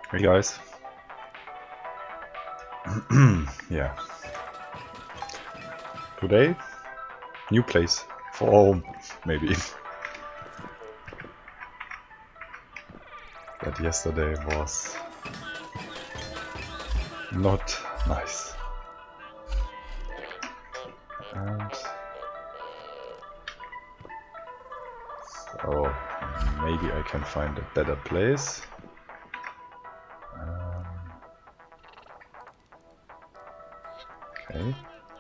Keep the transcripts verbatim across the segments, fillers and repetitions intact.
Hey guys. Yeah. Today, new place for home, maybe. But yesterday was not nice. And so maybe I can find a better place. Um, okay.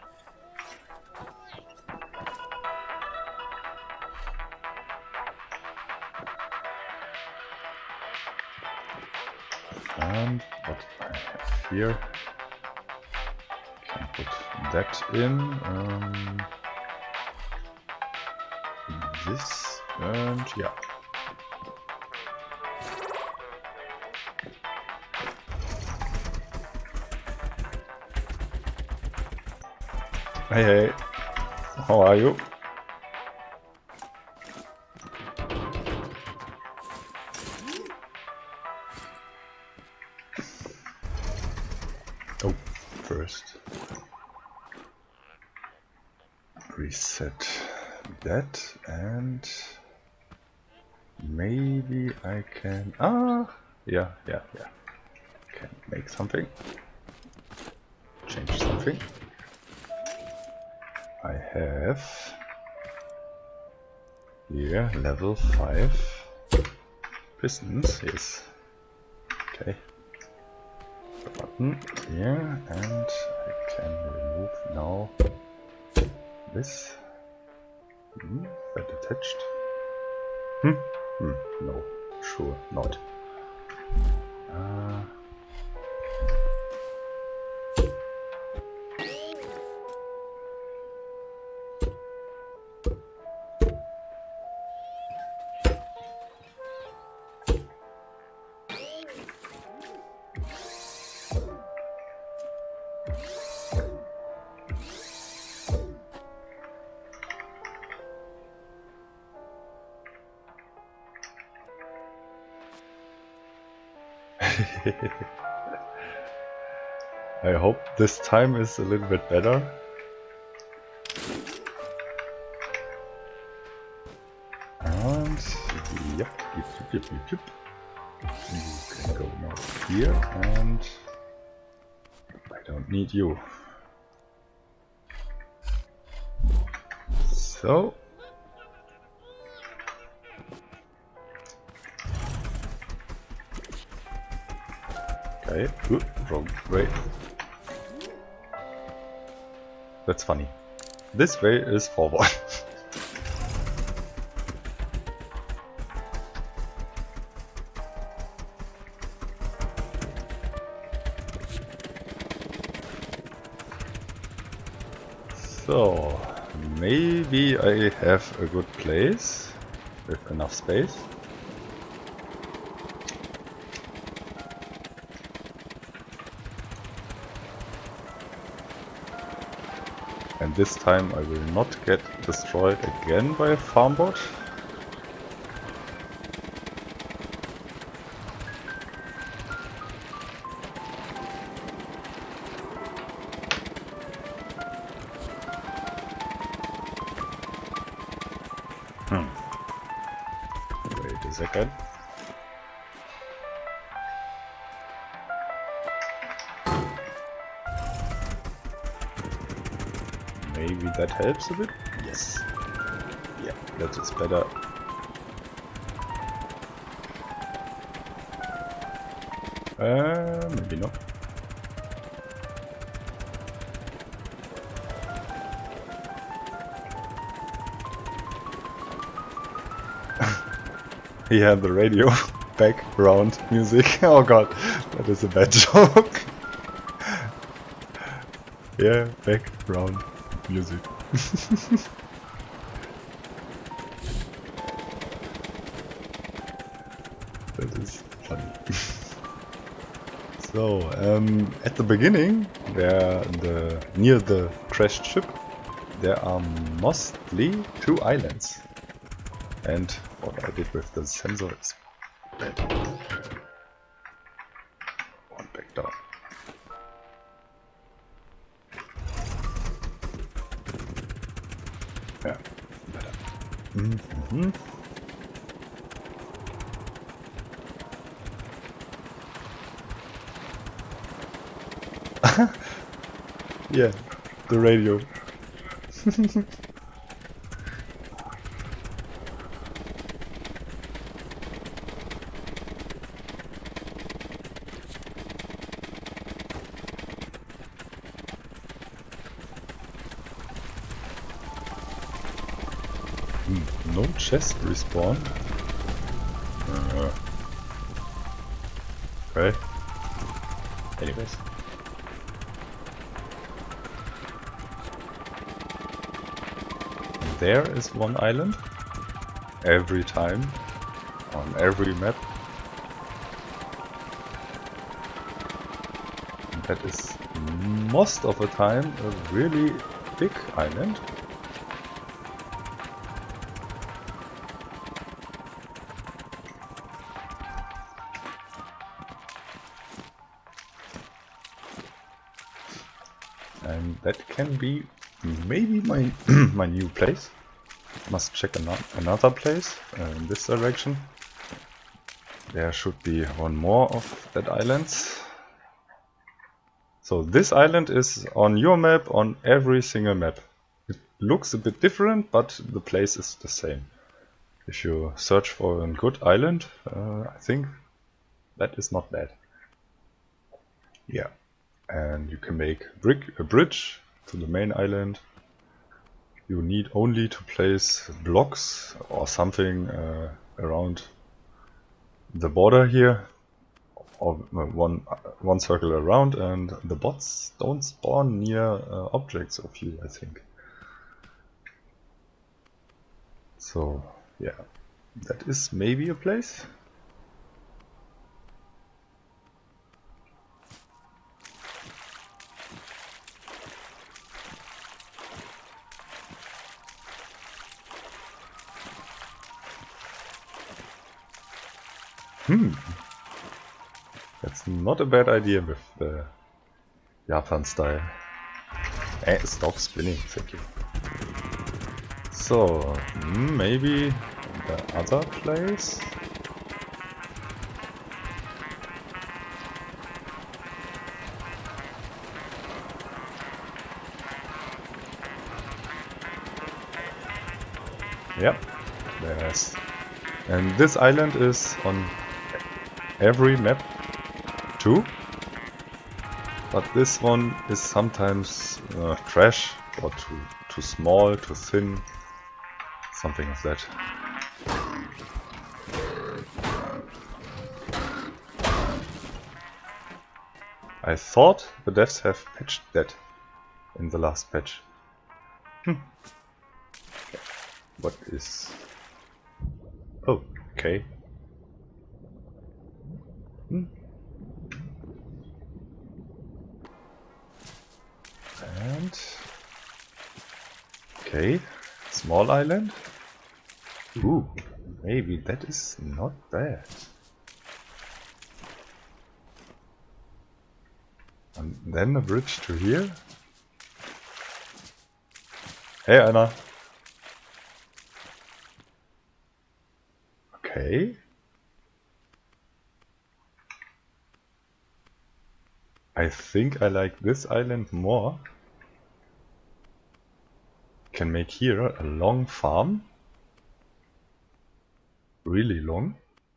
And what I have here, can put that in. Um, this and yeah. Hey hey, how are you? Oh, first reset that, and maybe I can, ah, yeah, yeah, yeah, can make something, change something. I have here level five pistons, yes, okay. The button here, and I can remove now this. Hmm, that attached? Hmm? Hmm, no, sure not. Uh, I hope this time is a little bit better. And yep, yep, yep, yep, yep, yep. You can go now here, and I don't need you. So okay, ooh, wrong way. That's funny. This way is forward. So maybe I have a good place with enough space. And this time I will not get destroyed again by a farm bot. Hmm. Wait a second. Maybe that helps a bit? Yes. Yeah, that is better. Uh, maybe not. He had the radio background music. Oh god, that is a bad joke. Yeah, background music. That is funny. So, um, at the beginning, there, the near the crashed ship, there are mostly two islands. And what I did with the sensor is bad. down. Yeah, better. Mm-hmm. Yeah, the radio. Hmm, no chest respawn. Uh, okay. Anyways. There is one island. Every time. On every map. And that is most of the time a really big island. And that can be maybe my my new place. Must check ano another place uh, in this direction. There should be one more of that islands. So this island is on your map, on every single map. It looks a bit different, but the place is the same. If you search for a good island, uh, I think that is not bad. Yeah. And you can make brick a bridge to the main island. You need only to place blocks or something uh, around the border here, or one one circle around, and the bots don't spawn near uh, objects of you, I think. So yeah, that is maybe a place. Hmm. That's not a bad idea with the Japan style. Eh, stop spinning, thank you. So, maybe the other place? Yep, there's... And this island is on every map too. But this one is sometimes uh, trash, or too, too small, too thin, something like that. I thought the devs have patched that in the last patch. Hm. What is... Oh, okay. Hmm. And... Okay, small island. Ooh, maybe that is not bad. And then a bridge to here. Hey Anna. Okay. I think I like this island more. Can make here a long farm. Really long.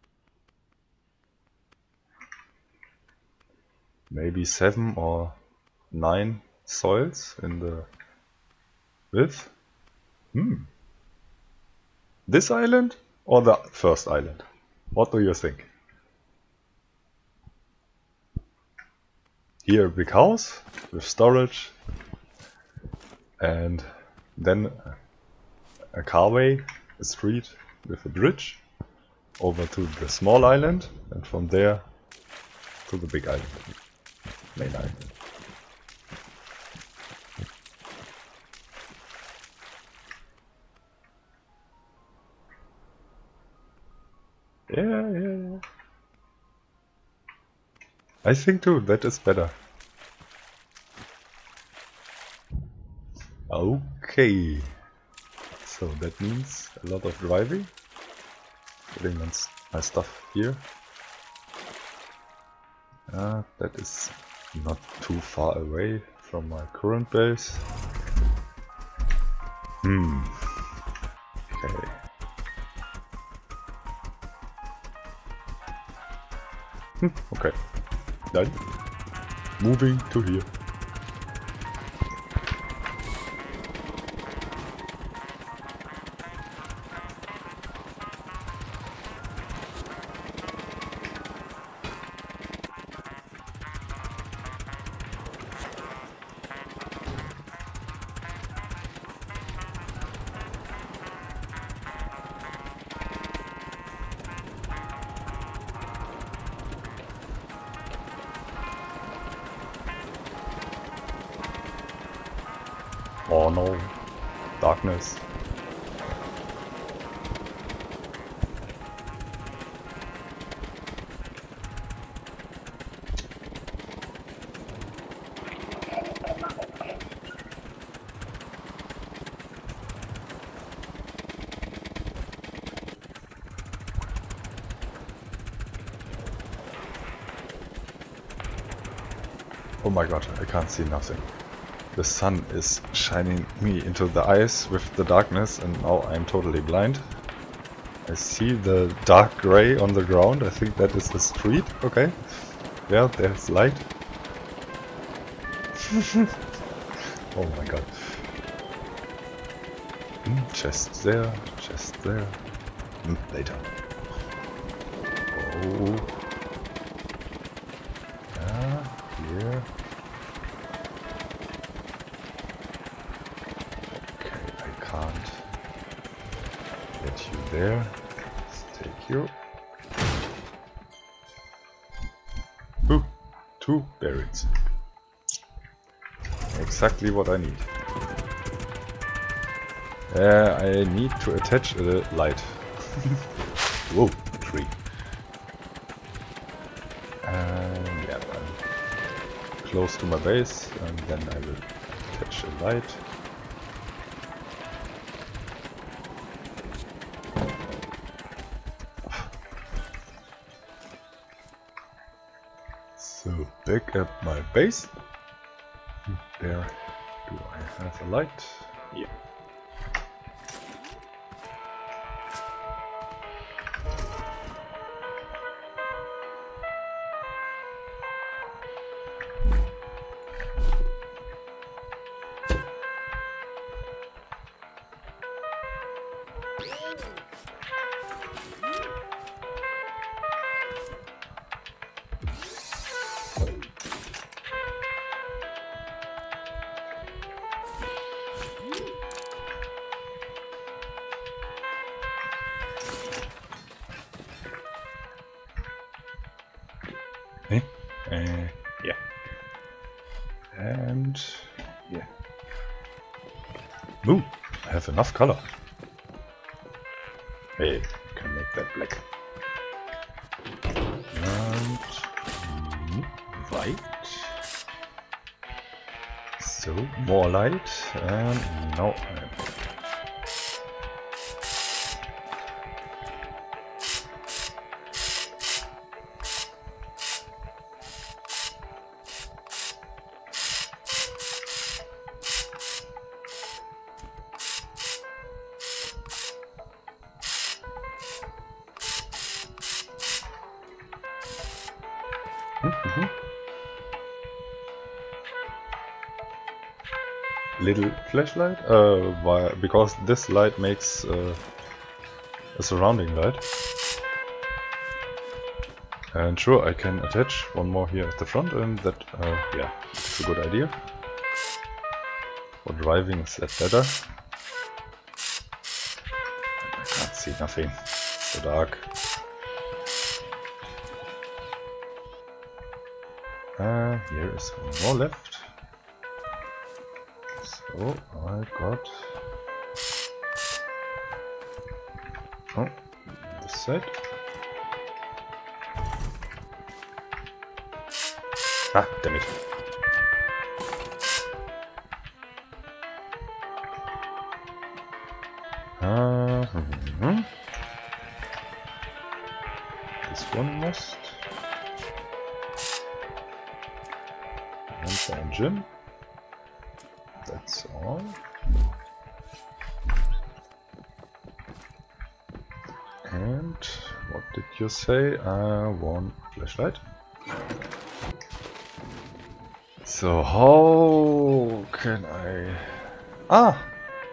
Maybe seven or nine soils in the width. Hmm. This island or the first island? What do you think? Here a big house with storage, and then a carway, a street with a bridge over to the small island, and from there to the big island, main island. Yeah, yeah, yeah. I think too, that is better. Okay. So that means a lot of driving. Putting my, my stuff here. Uh, that is not too far away from my current base. Hmm. Okay. Hmm, okay. Done. Moving to here. Oh no, darkness. Oh my god, I can't see nothing. The sun is shining me into the eyes with the darkness and now I'm totally blind. I see the dark grey on the ground, I think that is the street, okay. Yeah, there's light. Oh my god. Mm, chest there, chest there. Mm, later. Oh. Yeah, here. Can't get you there. Let's take you. Ooh, two berries. Exactly what I need. Uh, I need to attach a light. Whoa, tree. And yeah, I'm close to my base, and then I will attach a light. So, back up my base. There. Do I have a light? Yeah. Eh? Uh, yeah. And yeah. Ooh, I have enough color. Hey, can make that black. And mm, white. So more light and now I'm Mm-hmm. Little flashlight? Uh, why? Because this light makes uh, a surrounding light. And sure, I can attach one more here at the front, and that, uh, yeah, it's a good idea. For driving is that better. I can't see nothing. It's so dark. Uh, here is one more left. So I got. Oh, this side. Ah, damn it. Uh, mm-hmm. This one must. And the engine. That's all. And what did you say? I want flashlight. So how can I... Ah!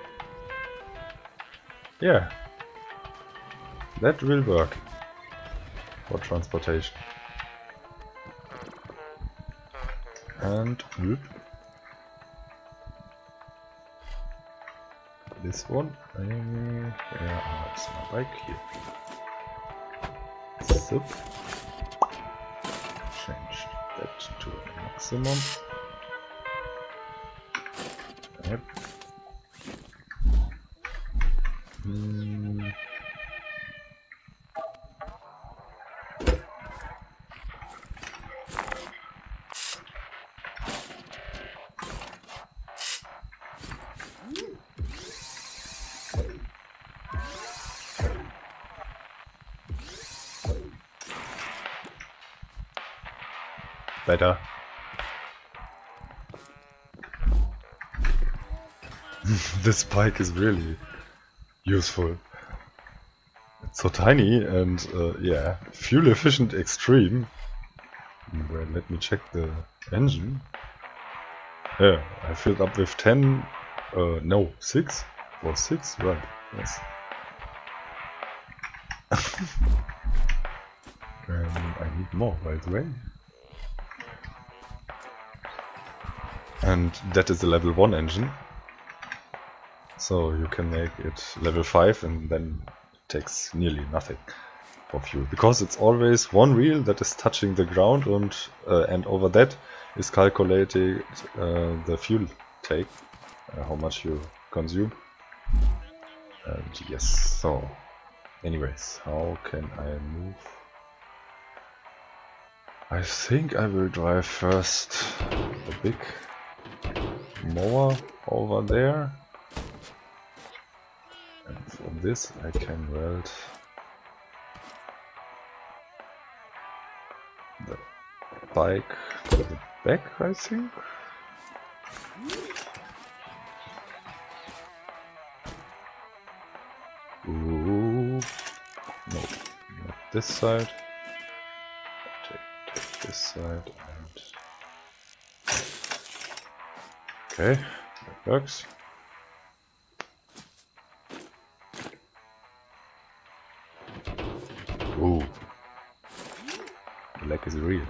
Yeah. That will work. For transportation. And... Whoop. This one. Uh, where are it's my bike here? So. Change that to maximum. Yep. Hmm. Better. This bike is really useful. It's so tiny and uh, yeah, fuel efficient extreme. Well, let me check the engine. Yeah, I filled up with ten, uh, no, six? Or six, right, yes. um, I need more, by the way. And that is a level one engine. So you can make it level five and then it takes nearly nothing for fuel. Because it's always one wheel that is touching the ground and, uh, and over that is calculated uh, the fuel take, uh, how much you consume. And yes, so anyways, how can I move? I think I will drive first the big mower over there, and for this I can weld the bike to the back, I think. Ooh. No, not this side. Take, take this side and okay, that works. Ooh, the lag is real.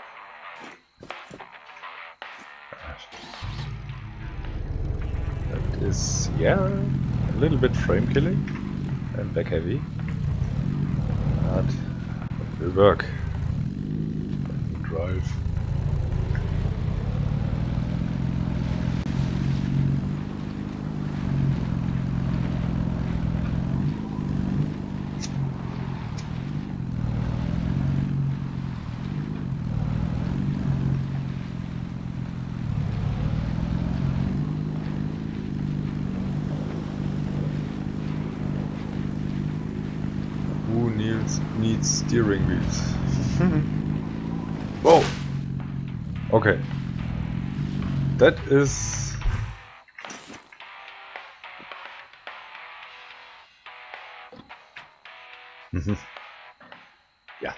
That is, yeah, a little bit frame killing and back heavy, but it will work. Drive. Who needs needs steering wheels? Whoa! Okay. That is... Mhm. Yeah.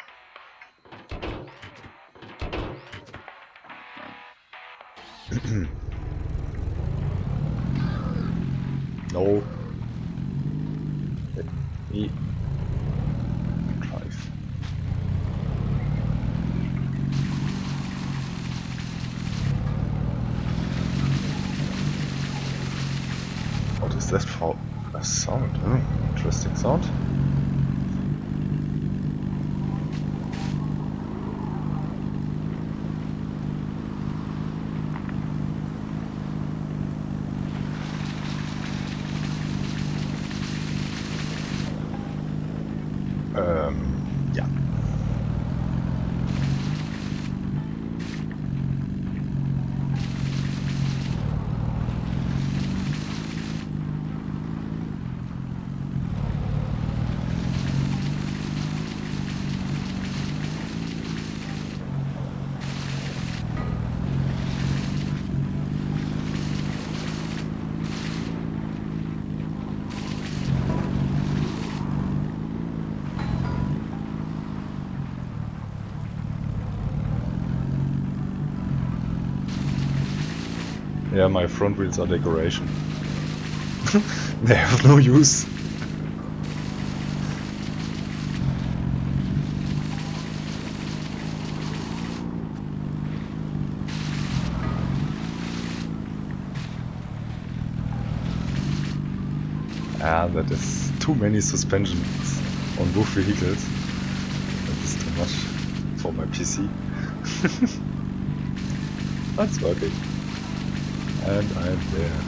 No. Let me drive. What is that for a sound? Hmm, interesting sound. Um, yeah. Yeah, my front wheels are decoration. They have no use. Ah, that is too many suspensions on both vehicles. That is too much for my P C. That's working. And I'm there.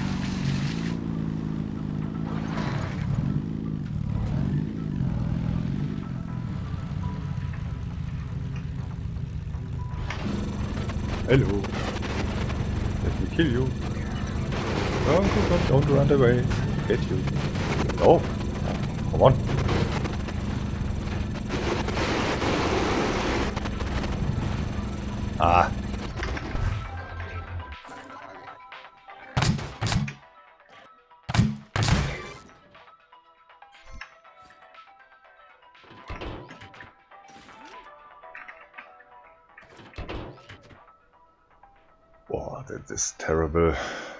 Hello. Let me kill you. Don't, don't, don't run away. Get you. Oh, come on. Ah. Wow, that is terrible.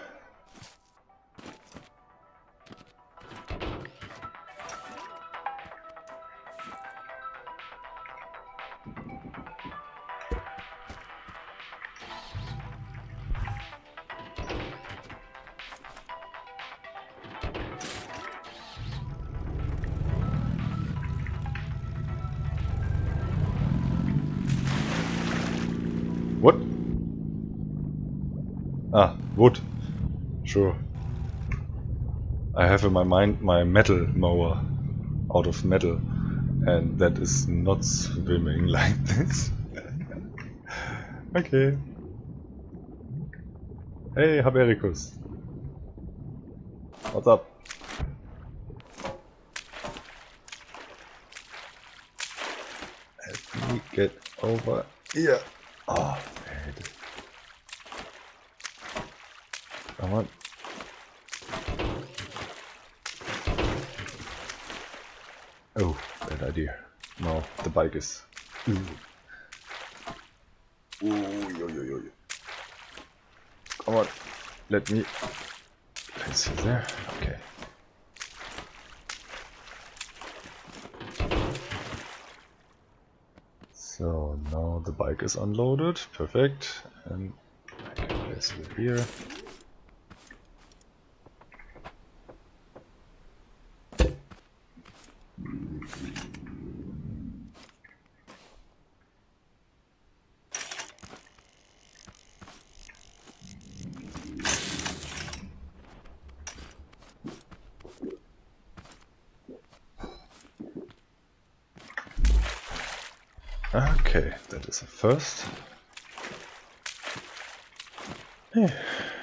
What? Ah, wood. Sure. I have in my mind my metal mower out of metal, and that is not swimming like this. Okay. Hey, Habericus. What's up? Let me get over here. Oh, man. Come on. Oh, bad idea. No, the bike is... Ooh. Ooh, yo, yo, yo, yo. Come on. Let me... Place you there. Okay. So, now the bike is unloaded. Perfect. And I can place you here. Okay, that is a first. Yeah.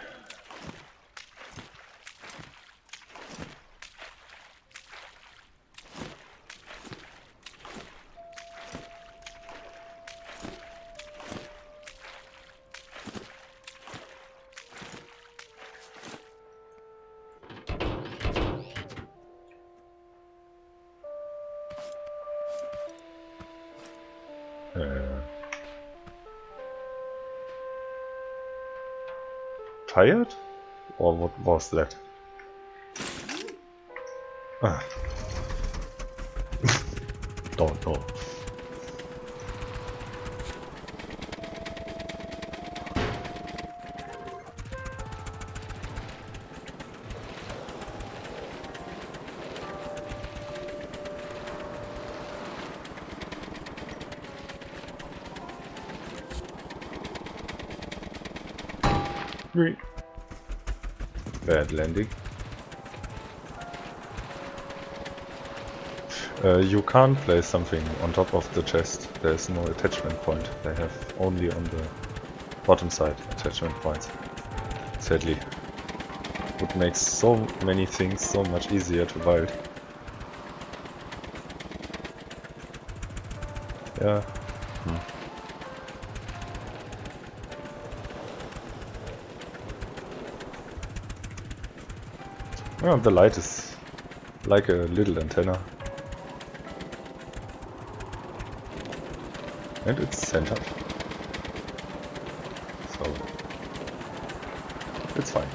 Uh, tired? Or what was that? Ah. Don't know. Bad landing. Uh, you can't place something on top of the chest. There's no attachment point. They have only on the bottom side attachment points. Sadly. Would make so many things so much easier to build. Yeah. Hmm. Oh, the light is like a little antenna. And it's centered. So it's fine.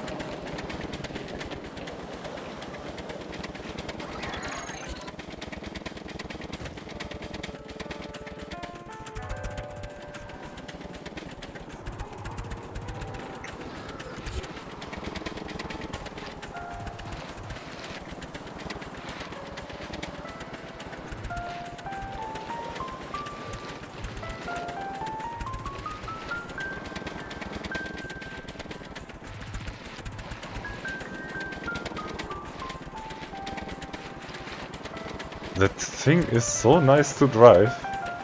That thing is so nice to drive.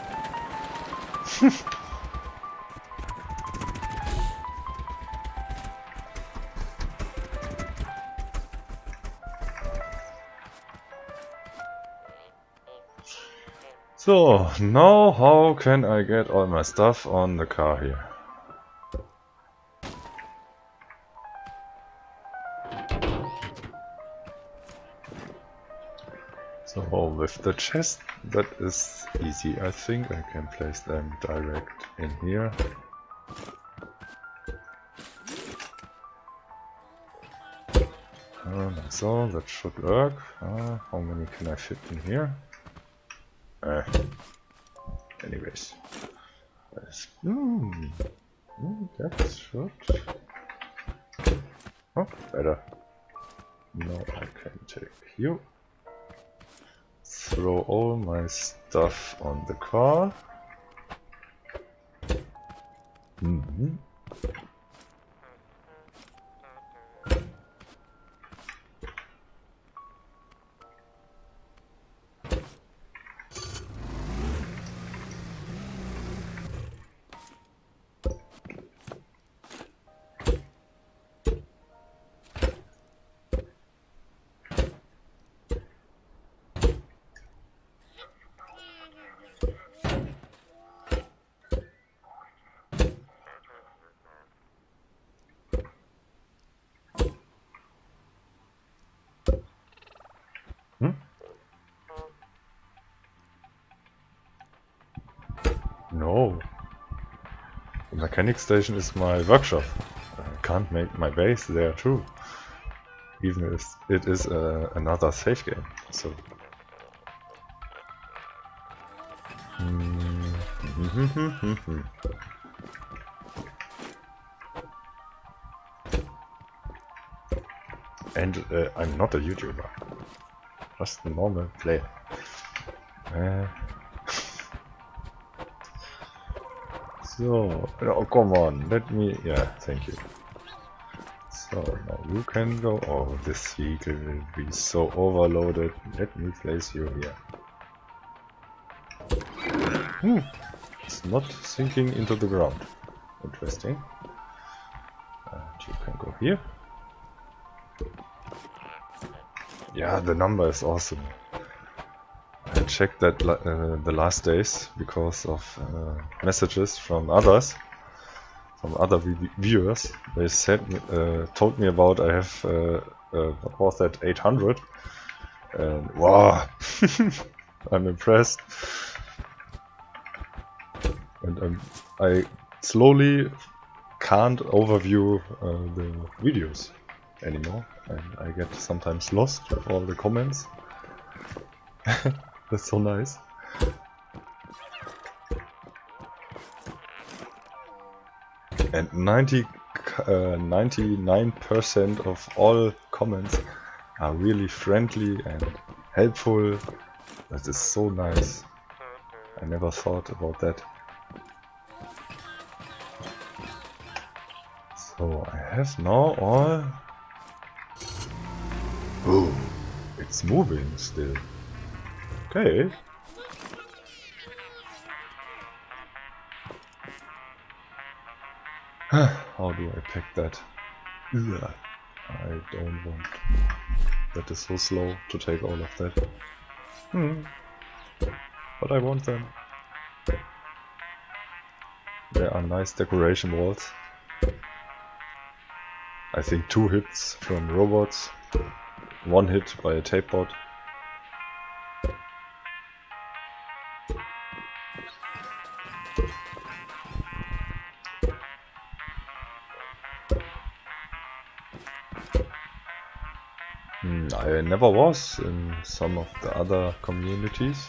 So, now how can I get all my stuff on the car here? So with the chest, that is easy. I think I can place them direct in here. Uh, like so, that should work. Uh, how many can I fit in here? Uh, anyways. Yes. Mm. Mm, that should... Oh, better. Now I can take you. Throw all my stuff on the car. Mm-hmm. Hmm? No. The mechanic station is my workshop. I can't make my base there too. Even if it is uh, another safe game. So. Mm-hmm. And uh, I'm not a YouTuber. Just a normal player. Uh, so, oh come on, let me, yeah, thank you. So now you can go, oh this vehicle will be so overloaded, let me place you here. Hmm. It's not sinking into the ground. Interesting. And you can go here. Yeah, the number is awesome. I checked that uh, the last days because of uh, messages from others, from other viewers. They said, uh, told me about I have uh, uh, what was that, eight hundred, and wow, I'm impressed. And um, I slowly can't overview uh, the videos anymore, and I get sometimes lost with all the comments. That's so nice. And ninety, ninety-nine percent of all comments are really friendly and helpful. That is so nice. I never thought about that. So I have now all... Oh, it's moving still. Okay. How do I pack that? Ugh. I don't want... That is so slow to take all of that. Hmm. But I want them. There are nice decoration walls. I think two hits from robots. One hit by a tape bot. I never was in some of the other communities.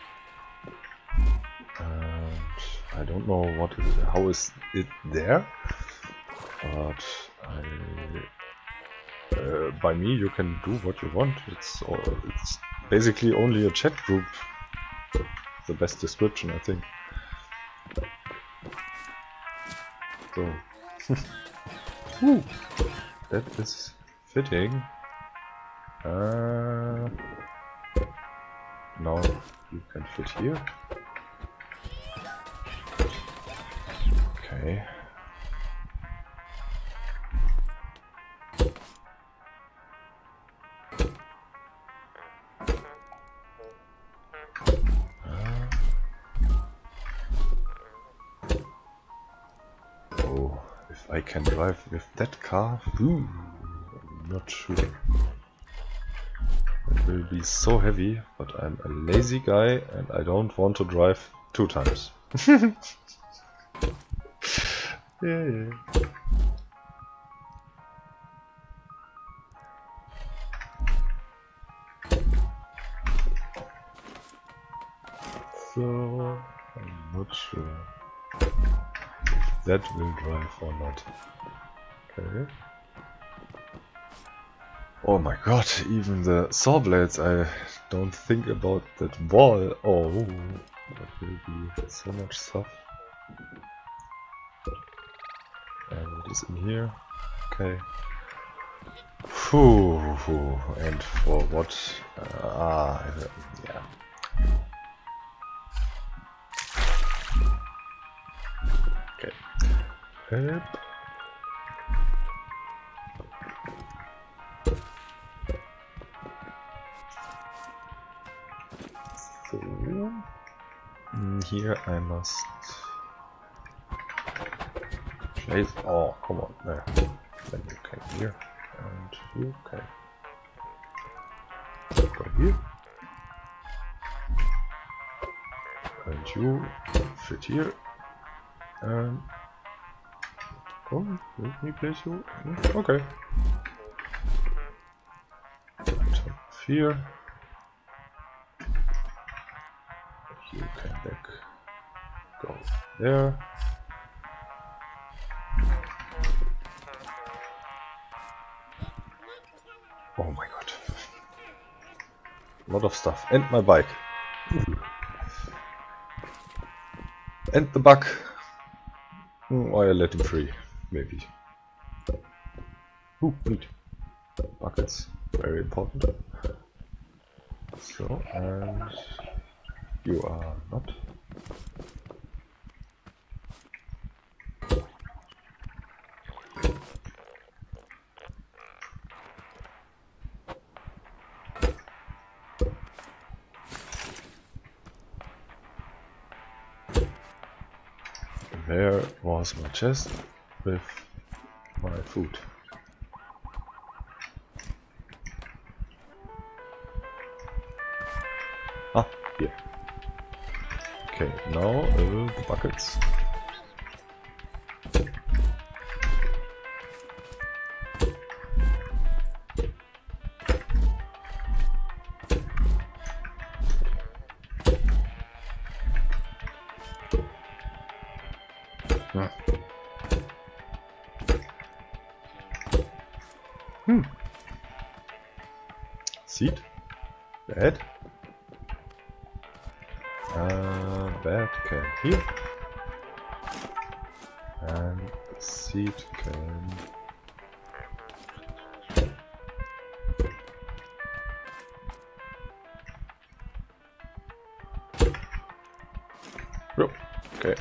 And I don't know what is, how is it there, but I, uh, by me you can do what you want. It's all, it's basically only a chat group. The best description, I think. So, Woo. That is fitting. Uh, now you can fit here. Okay. I can drive with that car? Ooh, I'm not sure. It will be so heavy, but I'm a lazy guy and I don't want to drive two times. yeah, yeah. So, I'm not sure if that will drive or not. Okay. Oh my god, even the saw blades, I don't think about that wall. Oh, that will be so much stuff. And what is in here? Okay. Phew, and for what? Uh, ah, yeah. Okay. Yep. So, mm, here I must place. Oh, come on, there. Then you can here, and you can go here, and you fit here, and oh, let me place you. Okay. Top here. You can back go there. Oh my god. A lot of stuff. And my bike. And the bug. Oh, I let him free. Maybe. Ooh, neat. Buckets. Very important. So, and you are not. There was my chest with my food. Ah, here. Okay, now uh, the buckets. Yeah. Hmm. Seed? Bad? Uh, bad can here. And seed can... Oh, okay.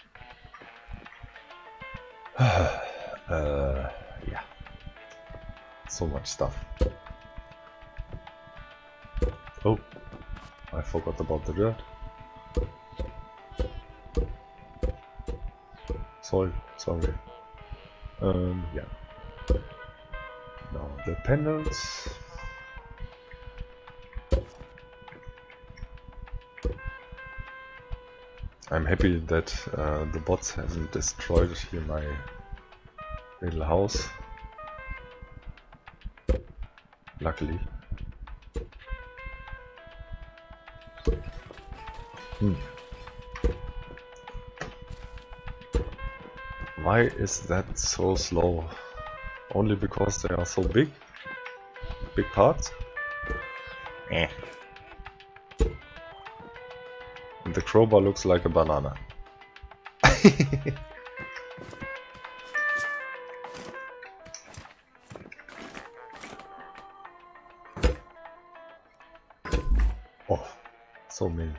uh, yeah. So much stuff. Oh, I forgot about the dirt. Sorry, sorry. Um, yeah. Now the panels. I'm happy that uh, the bots haven't destroyed here my little house. Luckily. Hmm. Why is that so slow? Only because they are so big? Big parts? Eh. And the crowbar looks like a banana. Oh, so many.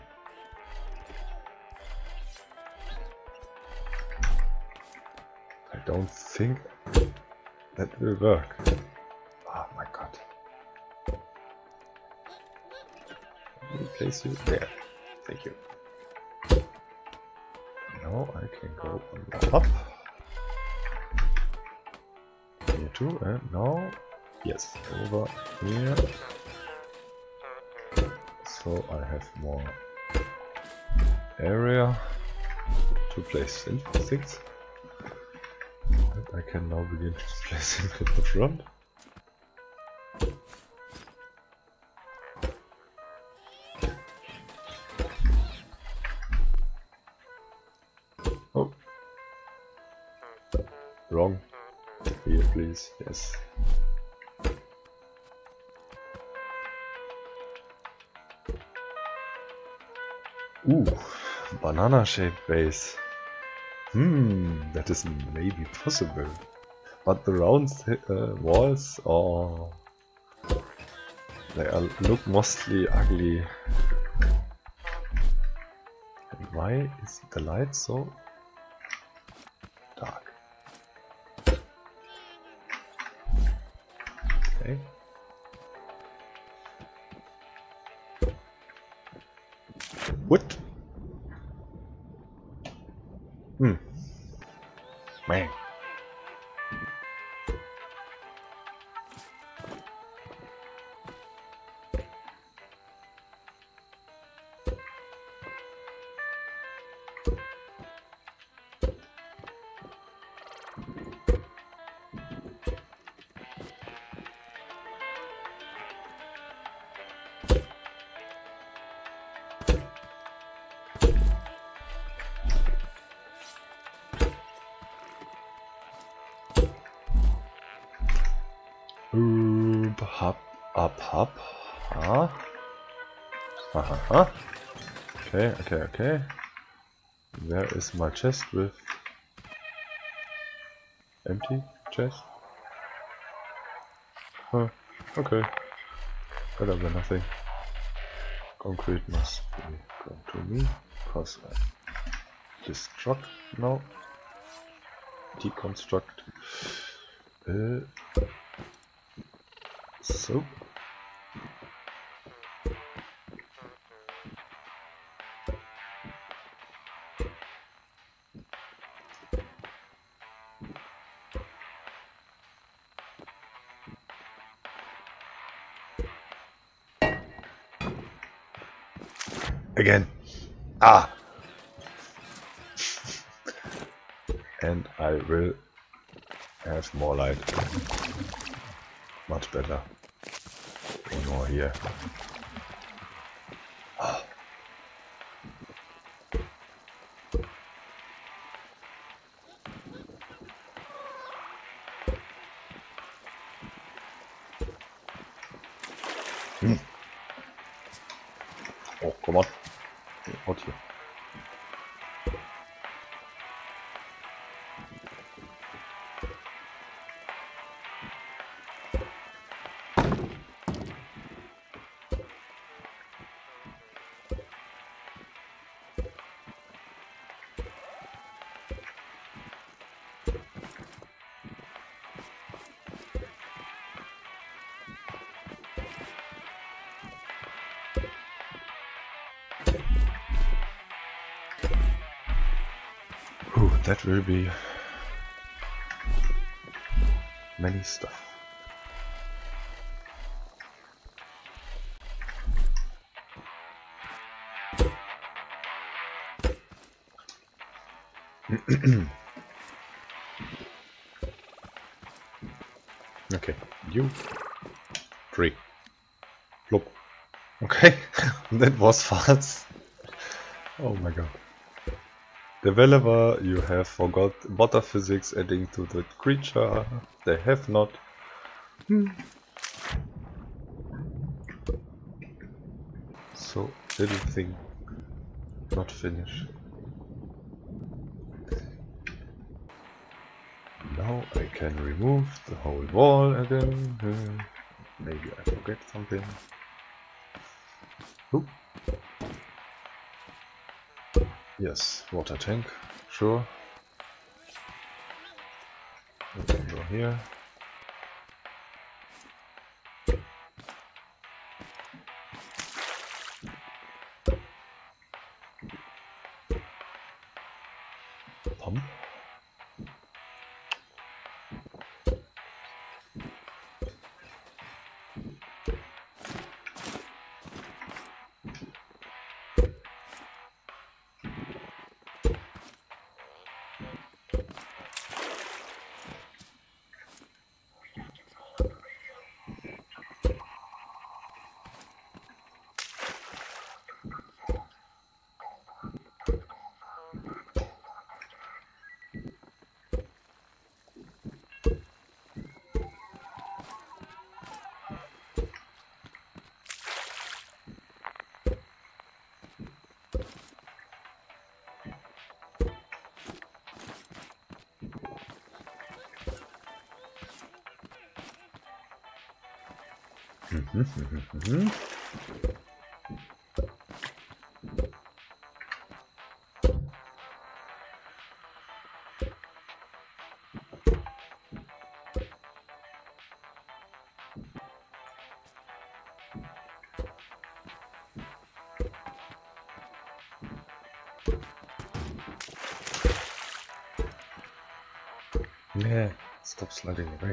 I don't think that will work. Oh my god. Let me place you there. Thank you. Now I can go one more up. Here too, and now, yes, over here. So I have more area to place things. And I can now begin to place them in the front. Oh. Wrong. Here, please. Yes. Ooh, banana shaped base. Hmm, that is maybe possible. But the round uh, walls are... they are, look mostly ugly. And why is the light so dark? Okay. What? Hmm. Man. Up, up, up, up. Ah. Aha, aha. Okay, okay, okay. Where is my chest with empty chest? Huh. Okay. Better than nothing. Concrete must be going to me, because I destruct now. Deconstruct. Uh, so. Again. Ah! And I will have more light. Much better. One more here. Ah. Hmm. Oh, come on. Out here. Ooh, that will be many stuff. Okay, you three. Look. Okay, that was fast. Oh my god. Developer, you have forgot water physics adding to the creature. They have not. Hmm. So, little thing. Not finished. Now I can remove the whole wall again. Hmm. Maybe I forget something. Oop. Yes, water tank, sure. We can go here. Pump. Mhm, mhm, mhm. Yeah, stop sliding away.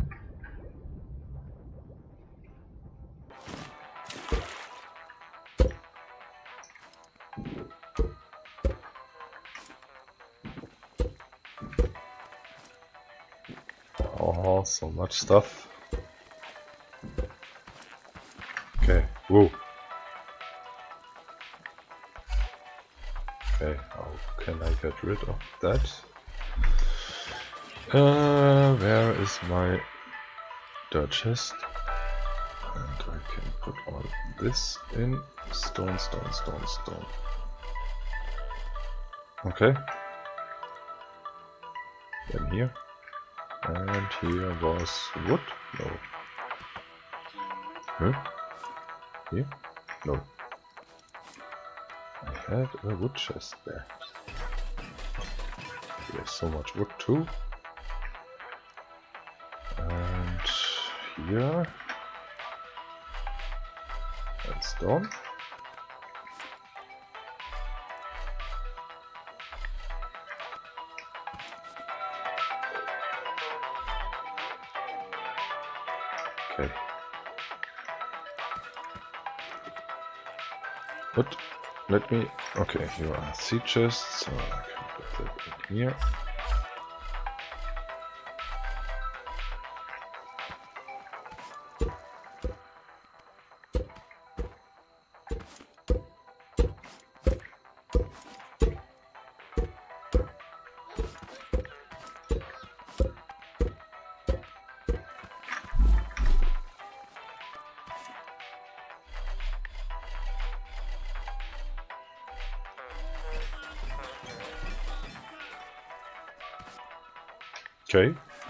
Oh, so much stuff. Okay, whoa. Okay, how can I get rid of that? Uh, where is my dirt chest? And I can put all this in. Stone, stone, stone, stone. Okay. Then here. And here was wood? No. Huh? Here? No. I had a wood chest there. There's so much wood too. And here. And stone. Okay. But let me. Okay, here are seed chests, so I can put that in here. Okay.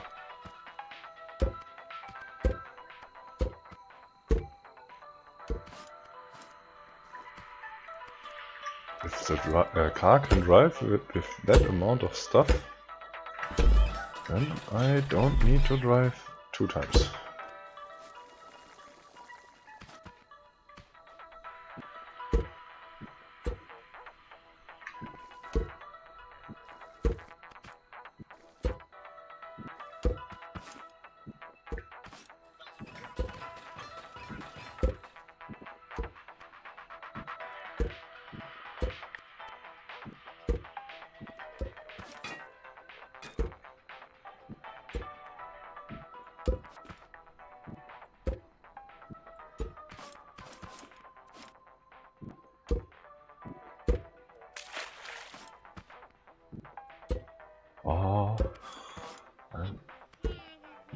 If the dri uh, car can drive with, with that amount of stuff, then I don't need to drive two times.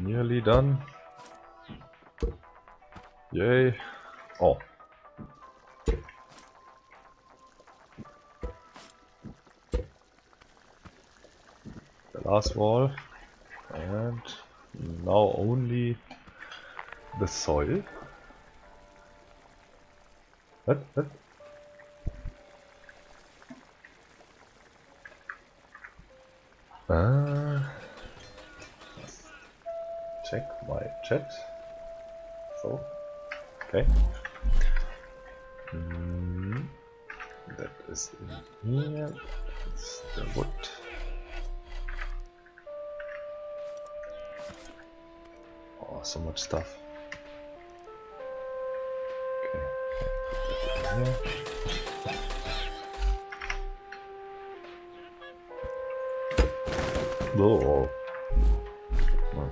Nearly done. Yay. Oh. The last wall. And now only the soil. What? What? Uh, check my chat. So, okay. Mm, that is in here. That's the wood. Oh, so much stuff. Okay, okay. Put that in here. Oh. Oh.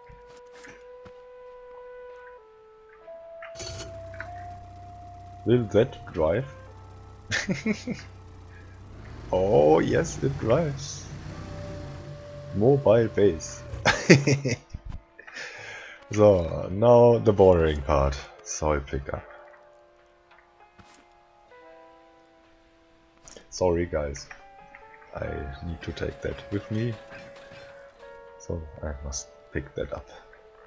Will that drive? Oh yes, it drives. Mobile base. So, now the boring part. Soil pickup. Sorry guys, I need to take that with me. So I must pick that up.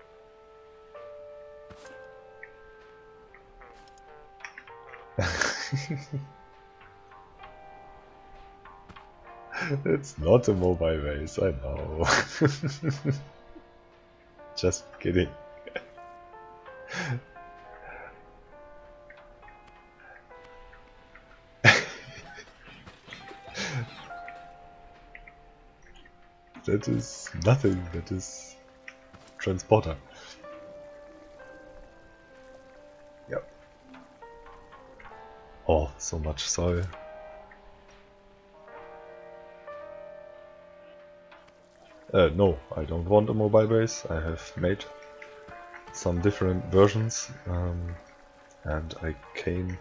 It's not a mobile base, I know. Just kidding. That is nothing, that is transporter. Yep. Oh, so much soil. Uh, no, I don't want a mobile base. I have made some different versions um, and I came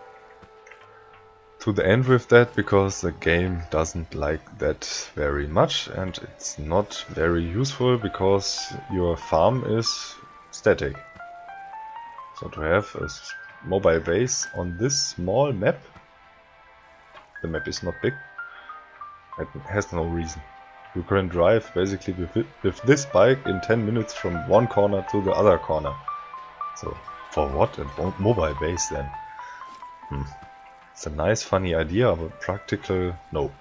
to the end with that because the game doesn't like that very much and it's not very useful because your farm is static. So to have a mobile base on this small map, the map is not big, it has no reason. You can drive basically with, it, with this bike in ten minutes from one corner to the other corner. So for what a mobile base then? Hmm. It's a nice funny idea, but practical no.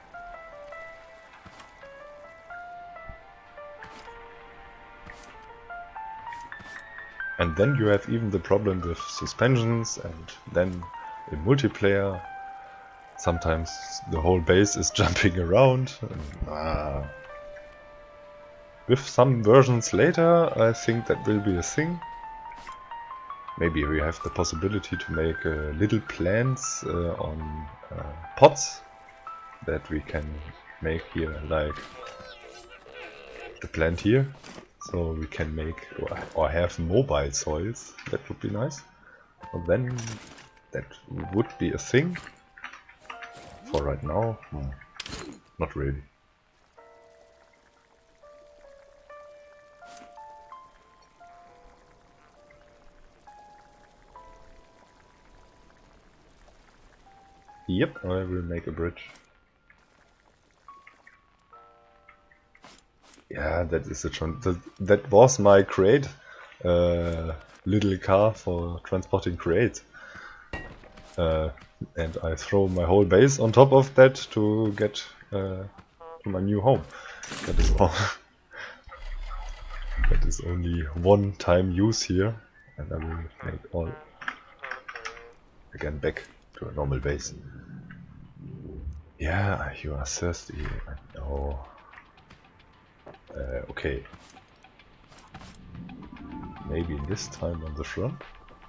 And then you have even the problem with suspensions and then in multiplayer sometimes the whole base is jumping around. And, ah. With some versions later I think that will be a thing. Maybe we have the possibility to make uh, little plants uh, on uh, pots that we can make here, like the plant here. So we can make or, or have mobile soils. That would be nice. And then that would be a thing. For right now, hmm, not really. Yep, I will make a bridge. Yeah, that is a tran that, that was my crate, uh, little car for transporting crates. Uh, and I throw my whole base on top of that to get uh, to my new home. That is all. That is only one time use here, and I will make all again back to a normal base. Yeah, you are thirsty. I know. Uh, okay. Maybe this time on the front.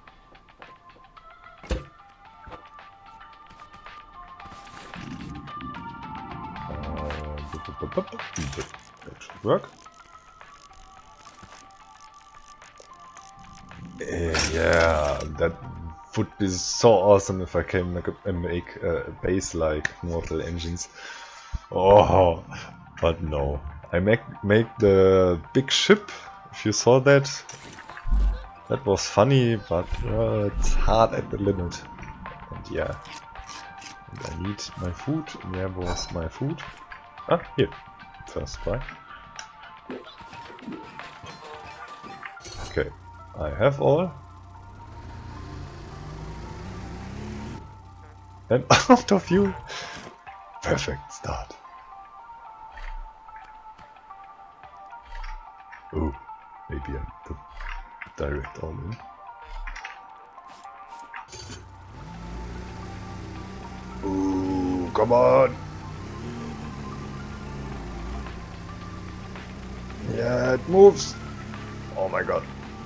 That should work. Uh, yeah, that would be so awesome if I can make a, make a base like Mortal Engines. Oh, but no. I make make the big ship if you saw that, that was funny, but uh, it's hard at the limit. And yeah, and I need my food. Where was my food? Ah, here. First try. Okay, I have all. And out of you. Perfect start. Oh, maybe I put direct all in. Ooh, come on! Yeah, it moves! Oh my god.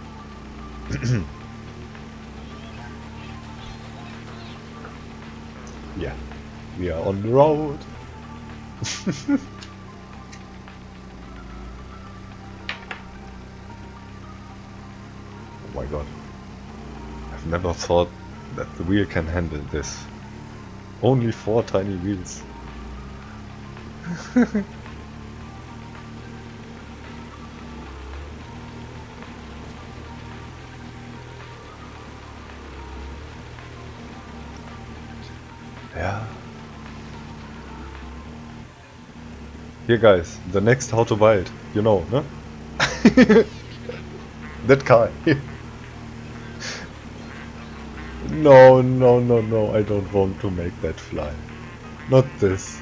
Yeah, we are on the road. Oh my god. I've never thought that the wheel can handle this. Only four tiny wheels. Yeah. Here guys, the next How to Buy It, you know, no? That car. No, no, no, no, I don't want to make that fly. Not this.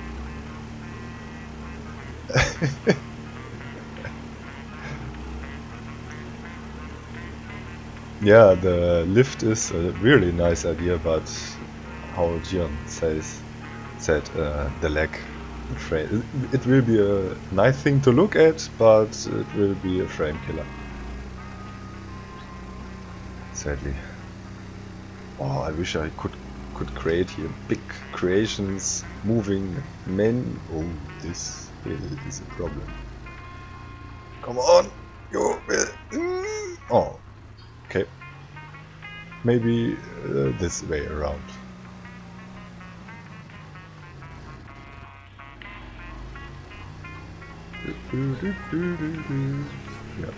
Yeah, the lift is a really nice idea, but how Gian says, said, uh, the lag frame. It will be a nice thing to look at, but it will be a frame killer. Sadly. Oh, I wish I could could create here big creations, moving men. Oh, this is a problem. Come on, you will. Mm. Oh, okay. Maybe uh, this way around. Yeah.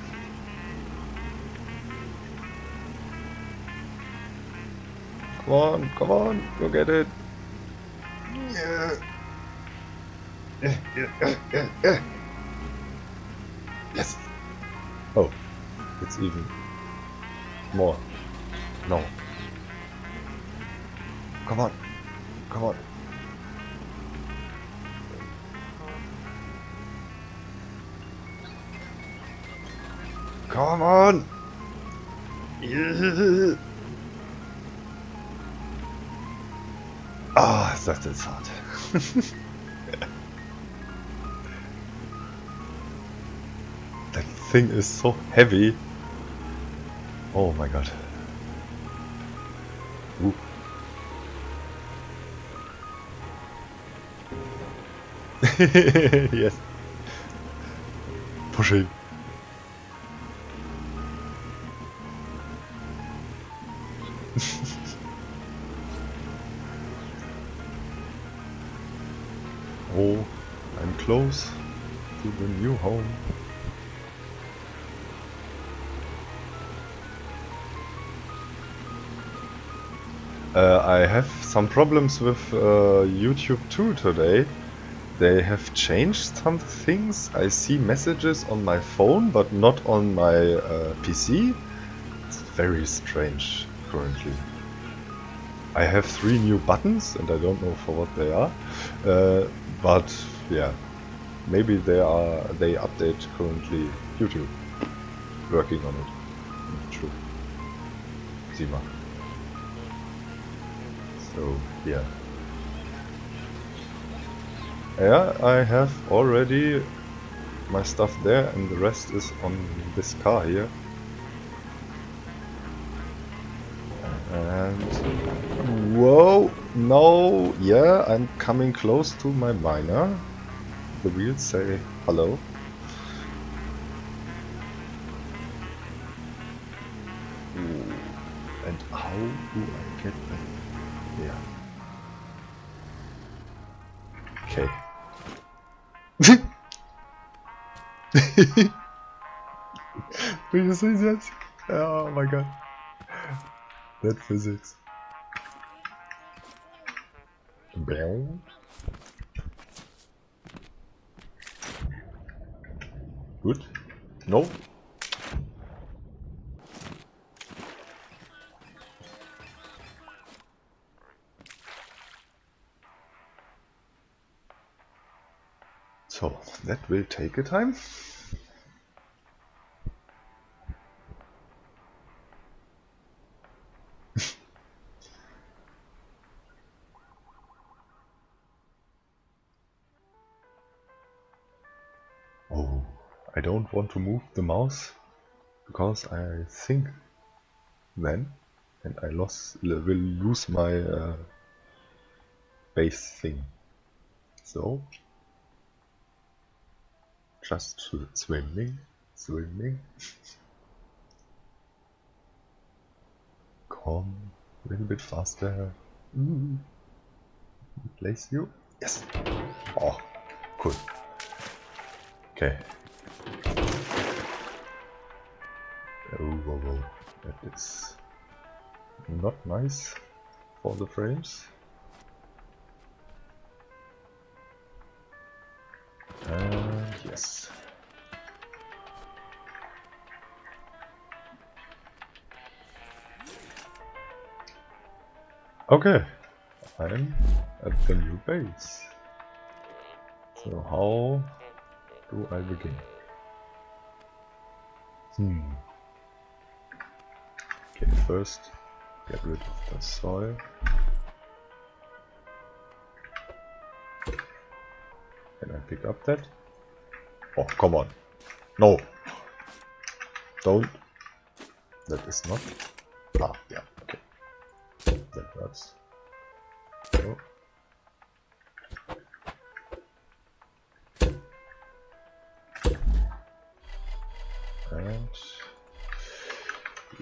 Come on, come on, go get it. Yeah. Yeah, yeah, yeah, yeah. Yes. Oh, it's even more. No. Come on, come on. Come on. Yeah. Ah, oh, that is hard. That thing is so heavy. Oh my god. Ooh. Yes. Pushing. Oh, I'm close to the new home. Uh, I have some problems with uh, YouTube too today. They have changed some things. I see messages on my phone, but not on my uh, P C. It's very strange currently. I have three new buttons, and I don't know for what they are. Uh, but yeah, maybe they are. They update currently YouTube. Working on it. Not sure. See mal. So yeah. Yeah, I have already my stuff there, and the rest is on this car here. And whoa, no, yeah, I'm coming close to my miner. The wheels say hello. Ooh. And how do I get that? Yeah. Okay. Do you see that? Oh my god. That physics. Bound. Good. No. So, that will take a time. Oh, I don't want to move the mouse because I think then, and I lost, will lose my uh, base thing. So, just swimming, swimming. Come a little bit faster. Mm. Place you. Yes. Oh, cool. Okay. Oh, whoa, whoa. That is not nice for the frames. And yes. Okay, I'm at the new base. So how do I begin? Hmm. Okay, first get rid of the soil. Can I pick up that? Oh, come on. No! Don't. That is not. Ah, yeah, okay. That works. So. And yeah.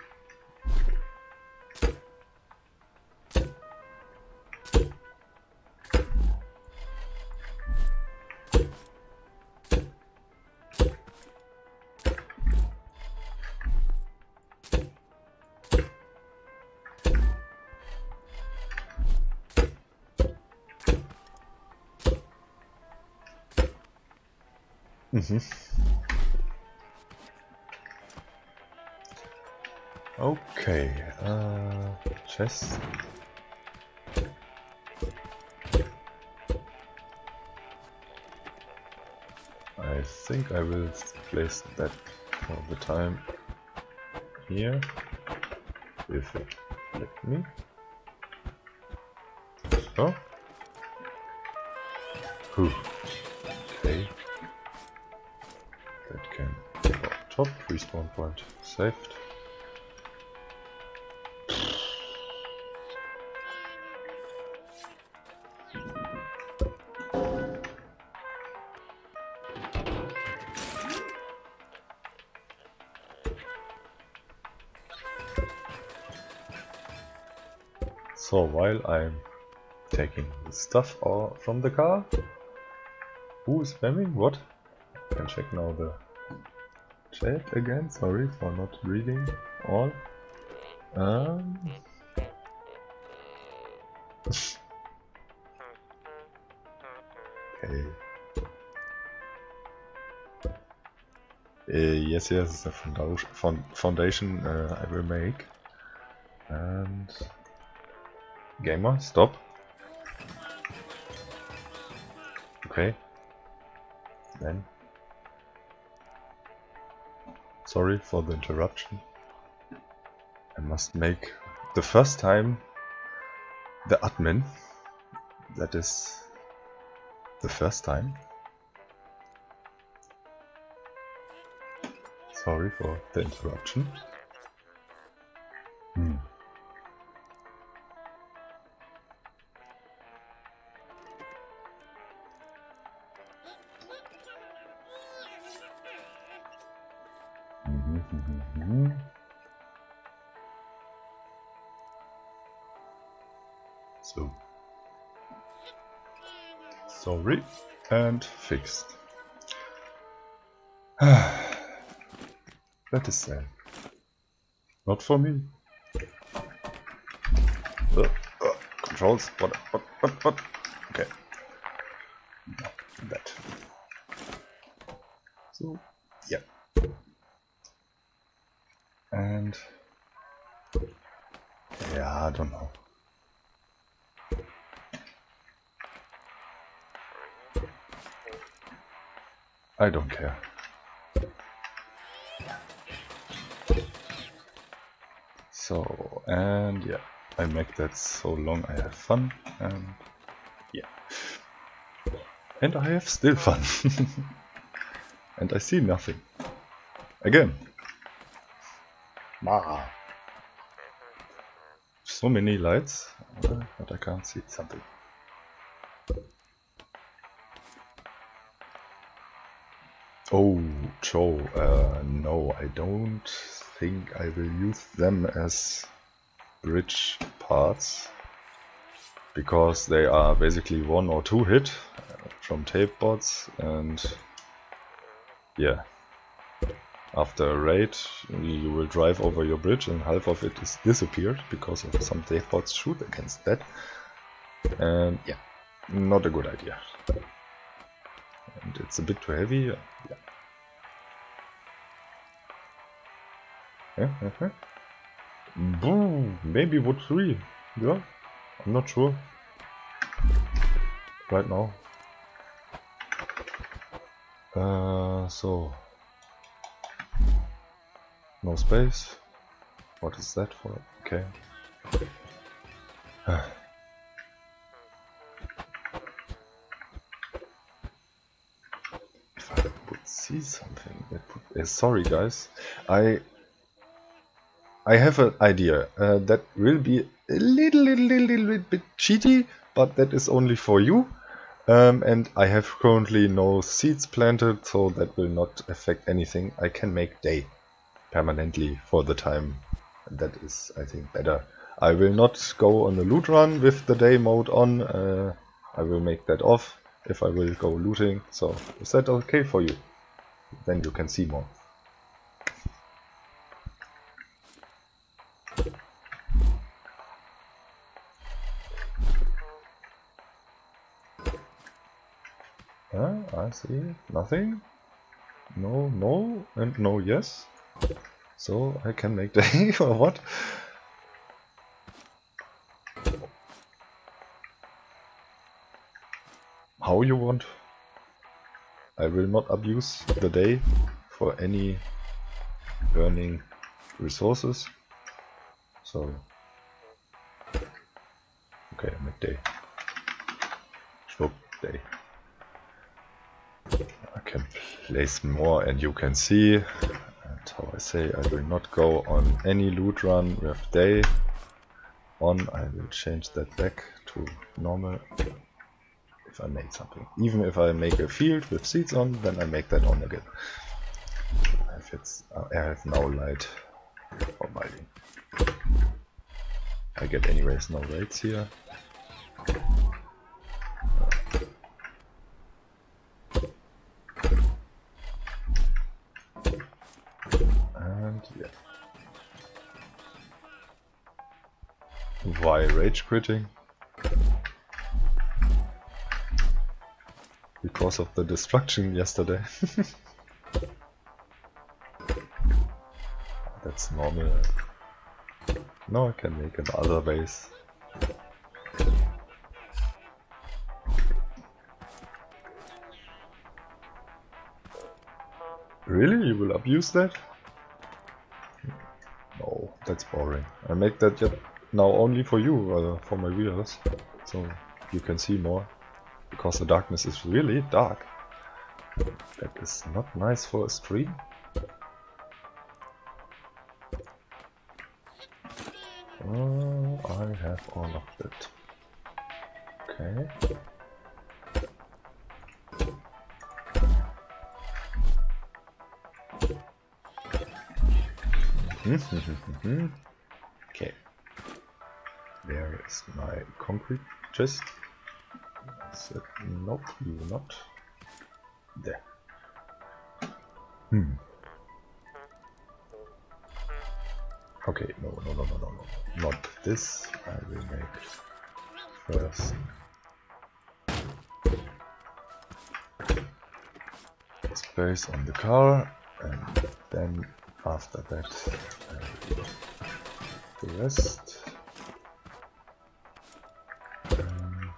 Mm-hmm. Okay, uh, chest. I think I will place that for the time here, if it let me. So. Whew. Okay. That can go on top, respawn point saved. So while I'm taking the stuff out from the car, who is spamming? What? I can check now the chat again. Sorry for not reading all. Um. Okay. Uh, yes, yes, the foundation, foundation uh, I will make. And gamer, stop. Okay. Then. Sorry for the interruption. I must make the first time the admin. That is the first time. Sorry for the interruption. Hmm. Mm-hmm. So, sorry, and fixed. That is sad. Not for me. Uh, uh, controls. What? What? What? What? Okay. No, that. So, yeah. And yeah, I don't know. I don't care. So, and yeah, I make that so long I have fun, and yeah. And I have still fun. And I see nothing. Again. Ah. So many lights, uh, but I can't see something. Oh, Joe, uh, no, I don't think I will use them as bridge parts, because they are basically one or two hit uh, from tape bots, and yeah, after a raid you will drive over your bridge and half of it is disappeared because of some tape bots shoot against that, and yeah, not a good idea. And it's a bit too heavy. Yeah. Yeah, okay. Boom, maybe wood three. Yeah, I'm not sure right now. Uh, so no space. What is that for? Okay. If I would see something, that would, uh, sorry guys, I I have an idea uh, that will be a little, little, little, little bit cheaty, but that is only for you. Um, and I have currently no seeds planted, so that will not affect anything. I can make day permanently for the time. That is, I think, better. I will not go on a loot run with the day mode on. Uh, I will make that off if I will go looting. So is that okay for you? Then you can see more. Uh, I see nothing. No, no, and no, yes. So I can make day or what? How you want. I will not abuse the day for any burning resources. So okay, I make day. Schwupp, day. I can place more, and you can see, and how I say, I will not go on any loot run with day on. I will change that back to normal if I make something. Even if I make a field with seeds on, then I make that on again. If it's, uh, I have now light for mining. I get anyways no raids here. And yeah. Why rage quitting? Because of the destruction yesterday. That's normal. No, I can make it other ways. Really? You will abuse that? No, that's boring. I make that yet now only for you, uh, for my viewers, so you can see more. Because the darkness is really dark. That is not nice for a stream. Oh, I have all of it. Okay. Okay. There is my concrete chest. Said, nope, you not. There. Hmm. Okay, no, no, no, no, no, no, not this. I will make first space on the car, and then after that I will do the rest. Um,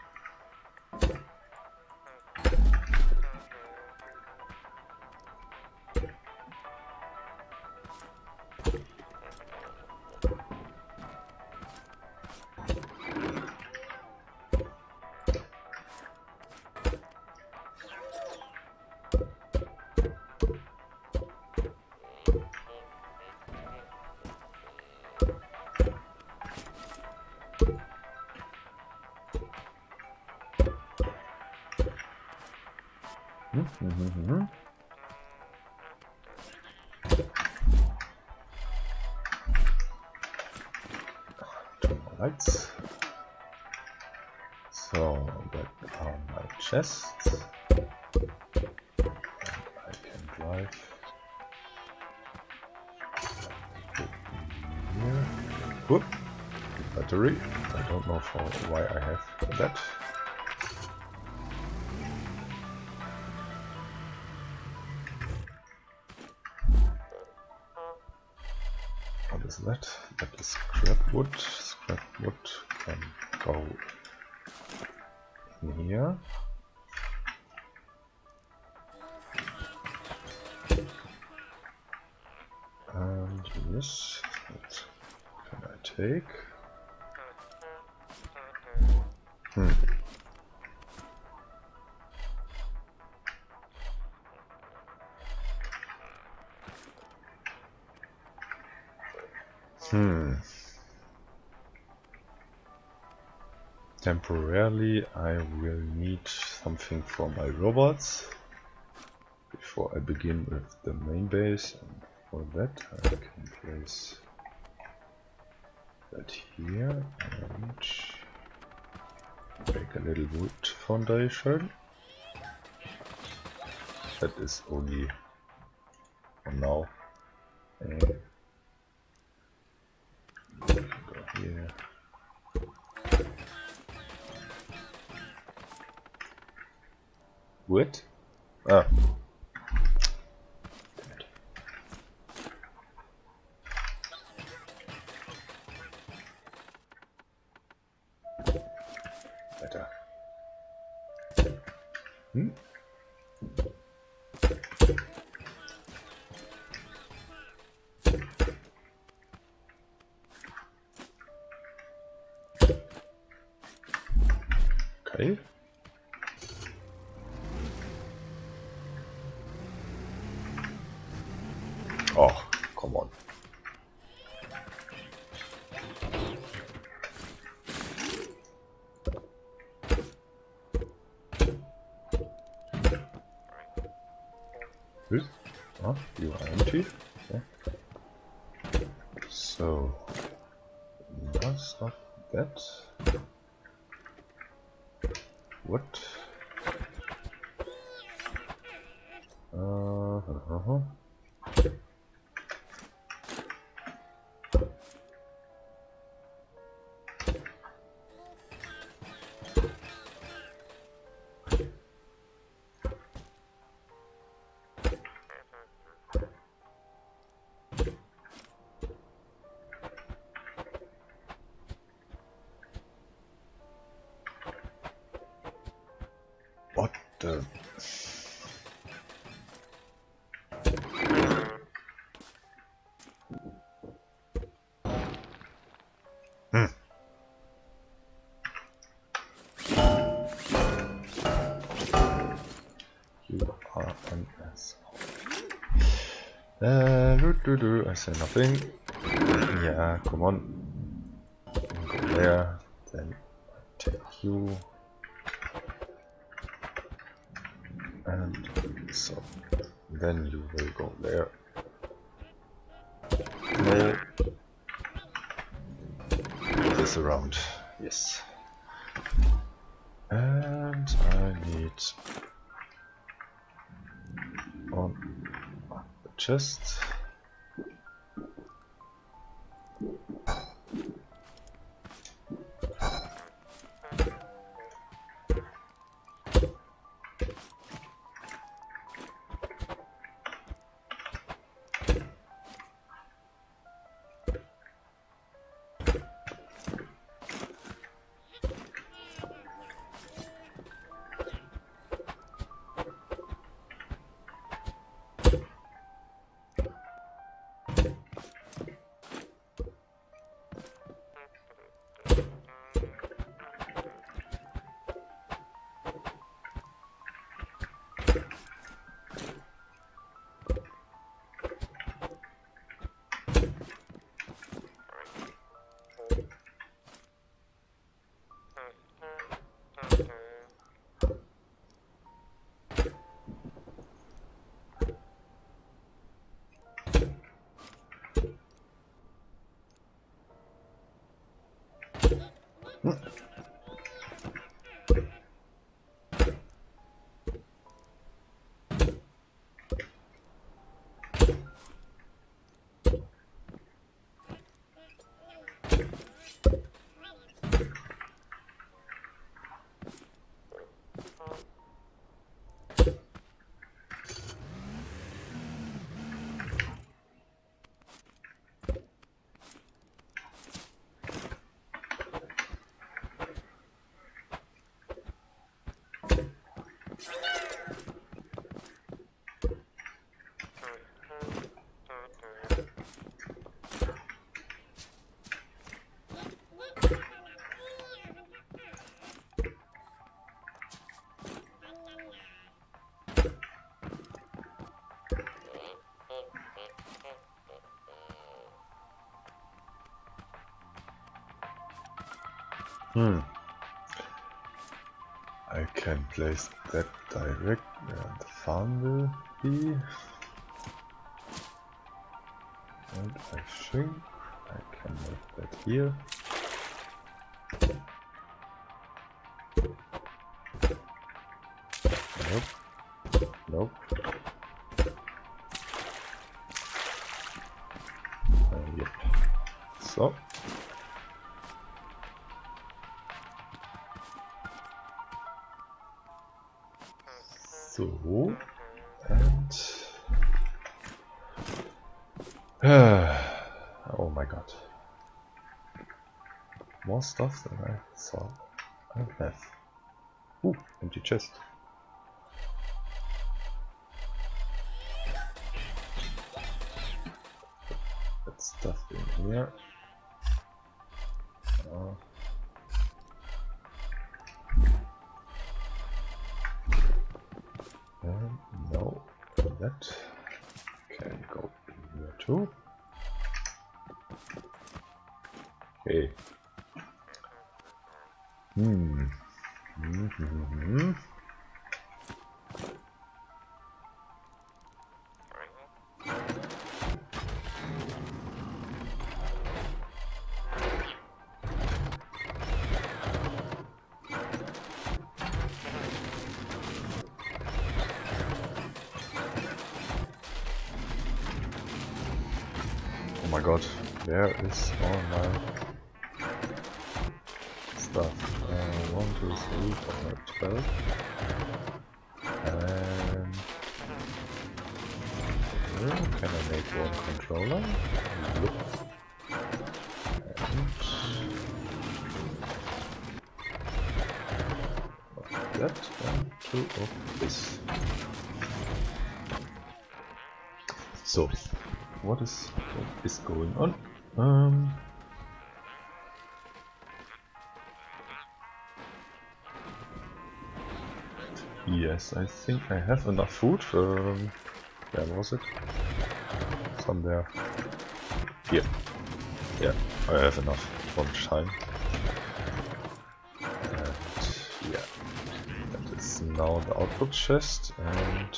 Mm-hmm. Two more lights. So that are my chests. And I can drive here. Whoop! Battery. I don't know for why I have that. What is that? That is scrap wood. Scrap wood can go in here. And this, what can I take? Hmm. Hmm. Temporarily, I will need something for my robots before I begin with the main base, and for that I can place that here and make a little wood foundation. That is only for now. And go here. Wood? Ah. Better. Hmm? Okay. Oh, come on. This? Oh, you are empty. Okay. So, that's not that. What? Uh, uh, uh, uh. What the? Hmm. You are an asshole. Uh, do, do, do. I say nothing. Yeah, come on. Go there. Then I take you. And so. Then you will go there. No. This around. Yes. And I need on the chest Hmm. I can place that direct where the farm will be. And I think I can make that here. Nope. Nope. Uh, yep. So. So. And. Oh my god. More stuff than I thought I'd have. Ooh, empty chest. That stuff in here. Uh, and no, that can go in here too. Okay. Hmm. Mm-hmm. Oh my god, where is all my stuff? Uh, one, two, three, four, twelve. And uh, can I make one controller? Yep. And of that and two of this. So, what is what is going on? Um. Yes, I think I have enough food. Um, where was it? Somewhere. Here. Yeah, I have enough for time. And yeah, that is now the output chest. And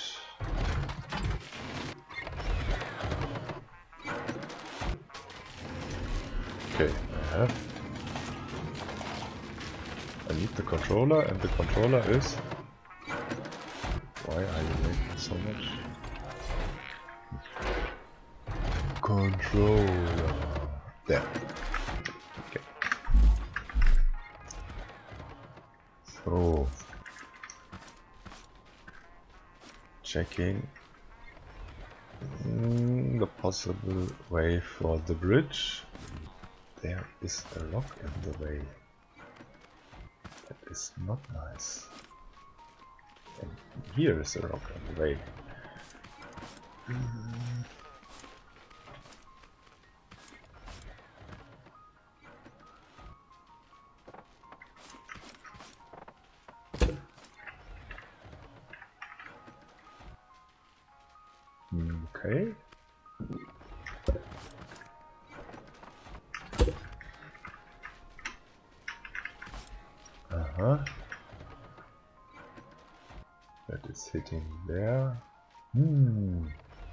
okay, I have. I need the controller, and the controller is. Why are you making so much? Controller. There. Okay. So. Checking mm, the possible way for the bridge. There is a rock in the way. That is not nice. And here is a rock in the way. Mm. Okay. Uh-huh. That is hitting there. Hmm.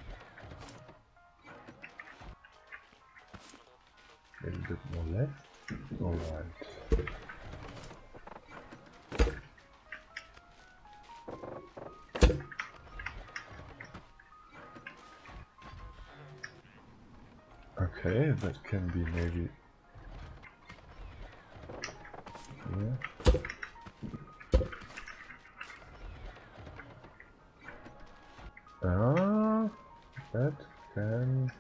A little bit more left. Alright. Okay, that can be maybe here. Ah, that can.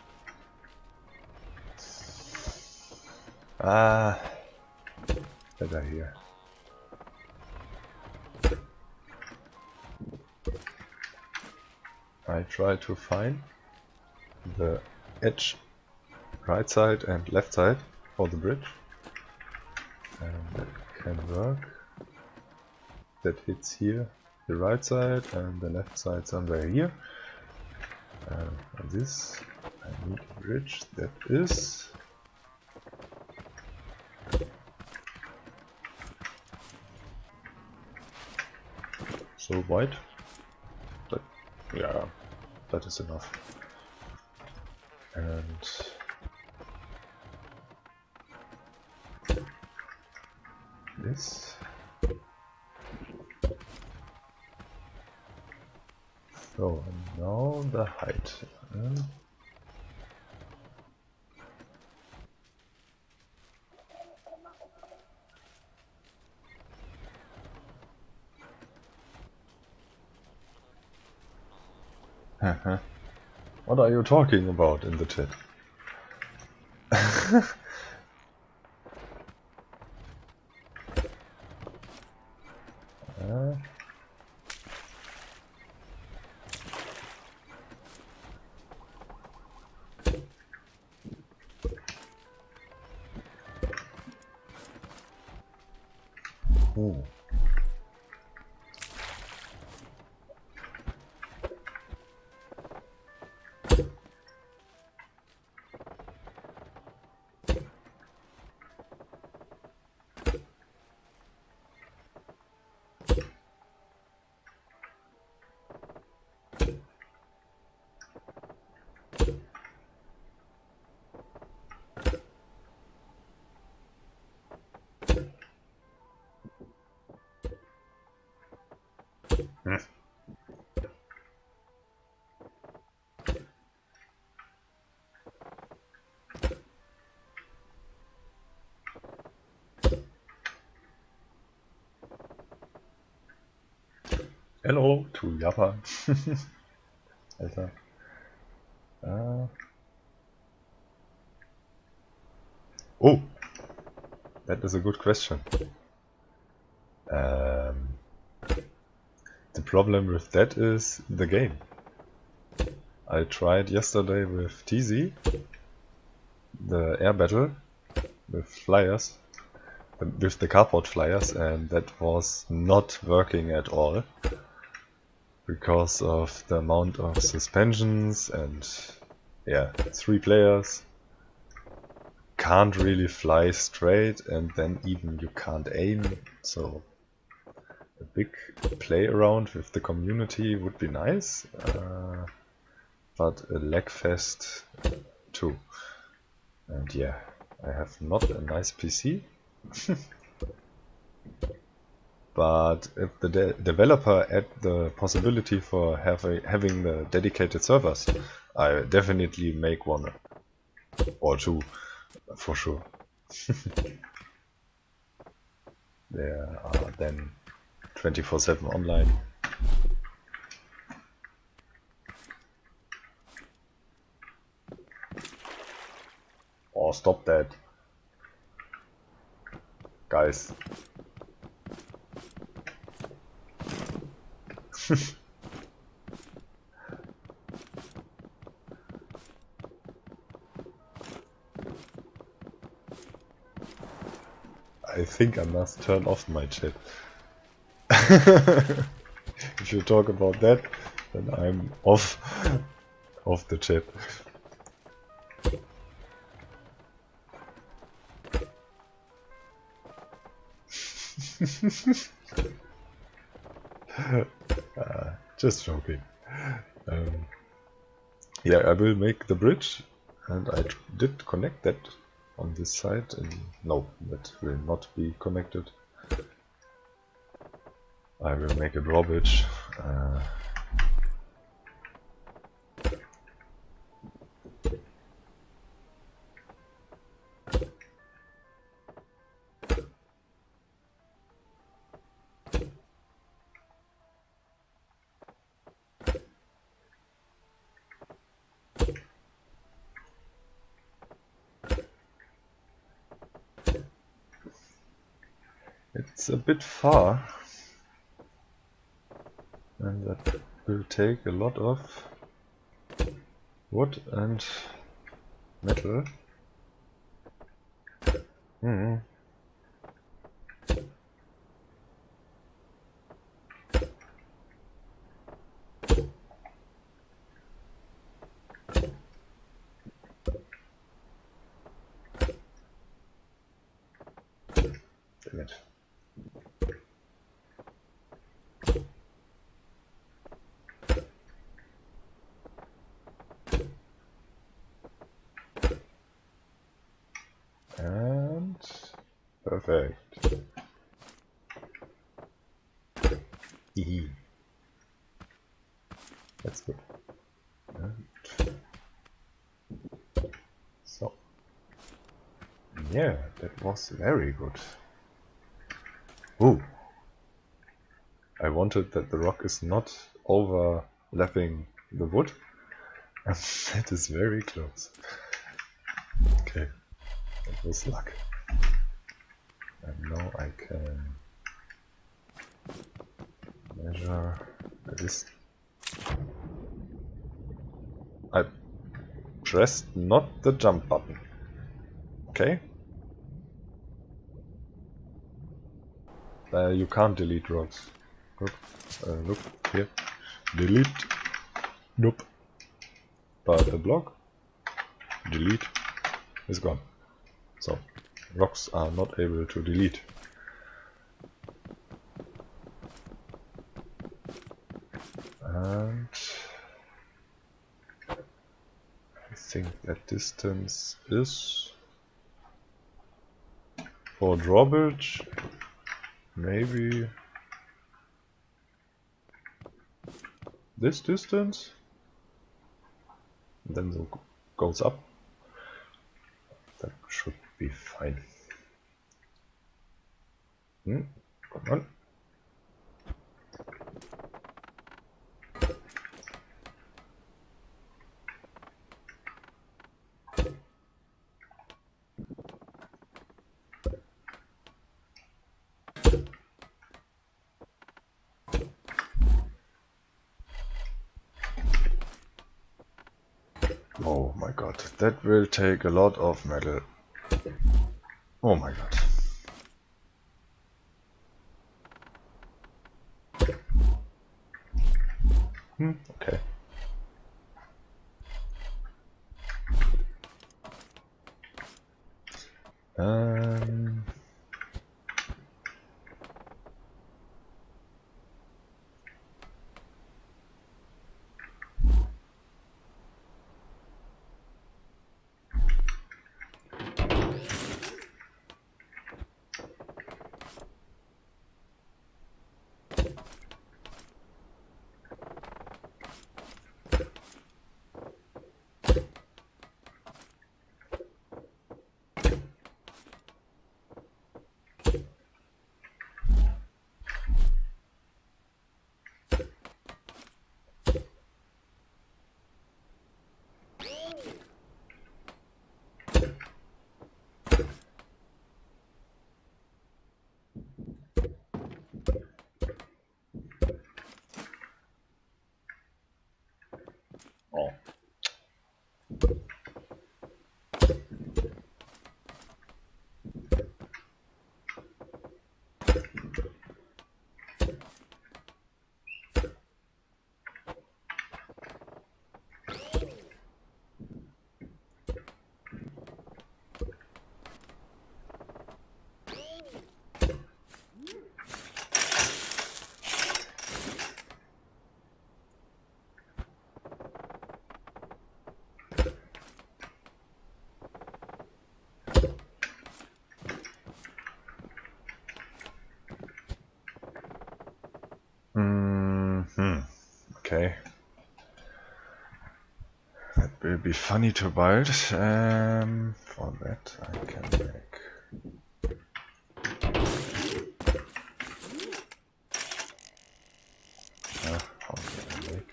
Ah, better here. I try to find the edge right side and left side for the bridge, and that can work. That hits here the right side and the left side somewhere here. Uh, and this I need a bridge that is so wide. But yeah, that is enough. And this. So, and now the height. Um, What are you talking about in the chat? uh, oh. Hmm. Hello to Japan. Alter. Uh. Oh, that is a good question. Um, the problem with that is the game. I tried yesterday with T Z, the air battle with flyers, with the cardboard flyers, and that was not working at all because of the amount of suspensions and yeah, three players can't really fly straight, and then even you can't aim, so a big play around with the community would be nice, uh, but a lag fest too. And yeah, I have not a nice P C. But if the de developer add the possibility for have a, having the dedicated servers, I definitely make one or two for sure. There are then twenty-four seven online. Oh, stop that, guys. I think I must turn off my chat. If you talk about that, then I'm off off the chat. uh, just joking. Um, yeah, I will make the bridge, and I did connect that on this side, and no, that will not be connected. I will make a drawbridge. Uh, It's a bit far, and that will take a lot of Wood and metal. Hmm. Damn it. And perfect. Hehe. That's good. And so. Yeah, that was very good. Ooh. I wanted that the rock is not overlapping the wood. And that is very close. Okay. That was luck. And now I can measure this. I pressed not the jump button. Okay. Uh, you can't delete rocks. Look, uh, look here. Delete. Nope. But the block, delete, is gone. So, rocks are not able to delete. And I think that distance is for drawbridge maybe this distance, and then it goes up. That should be fine. Hmm. Come on. Oh my god, that will take a lot of metal. Oh my god. Hmm, okay. Um... Oh. Mm-hmm. Okay. That will be funny to build. Um, for that I can make... Uh, how can I make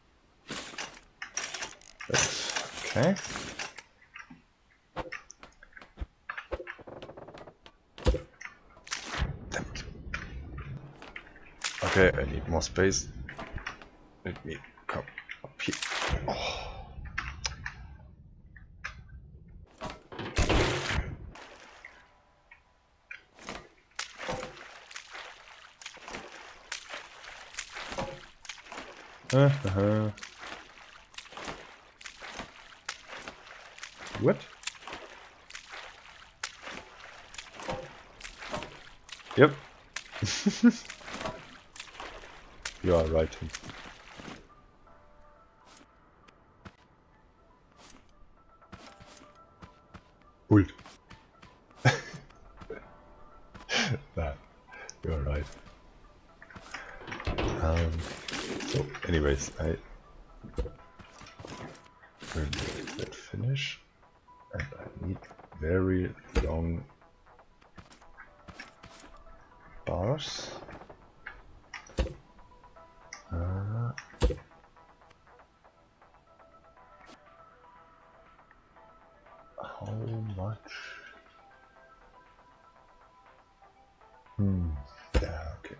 that? Okay. Damn it. Okay, I need more space. Let me come up here. Oh. What? Yep. You are right. Ult. Nah, you're right. Um, so, anyways, I will make that finish, and I need very long bars. Uh, how much? Hmm. Yeah. Okay.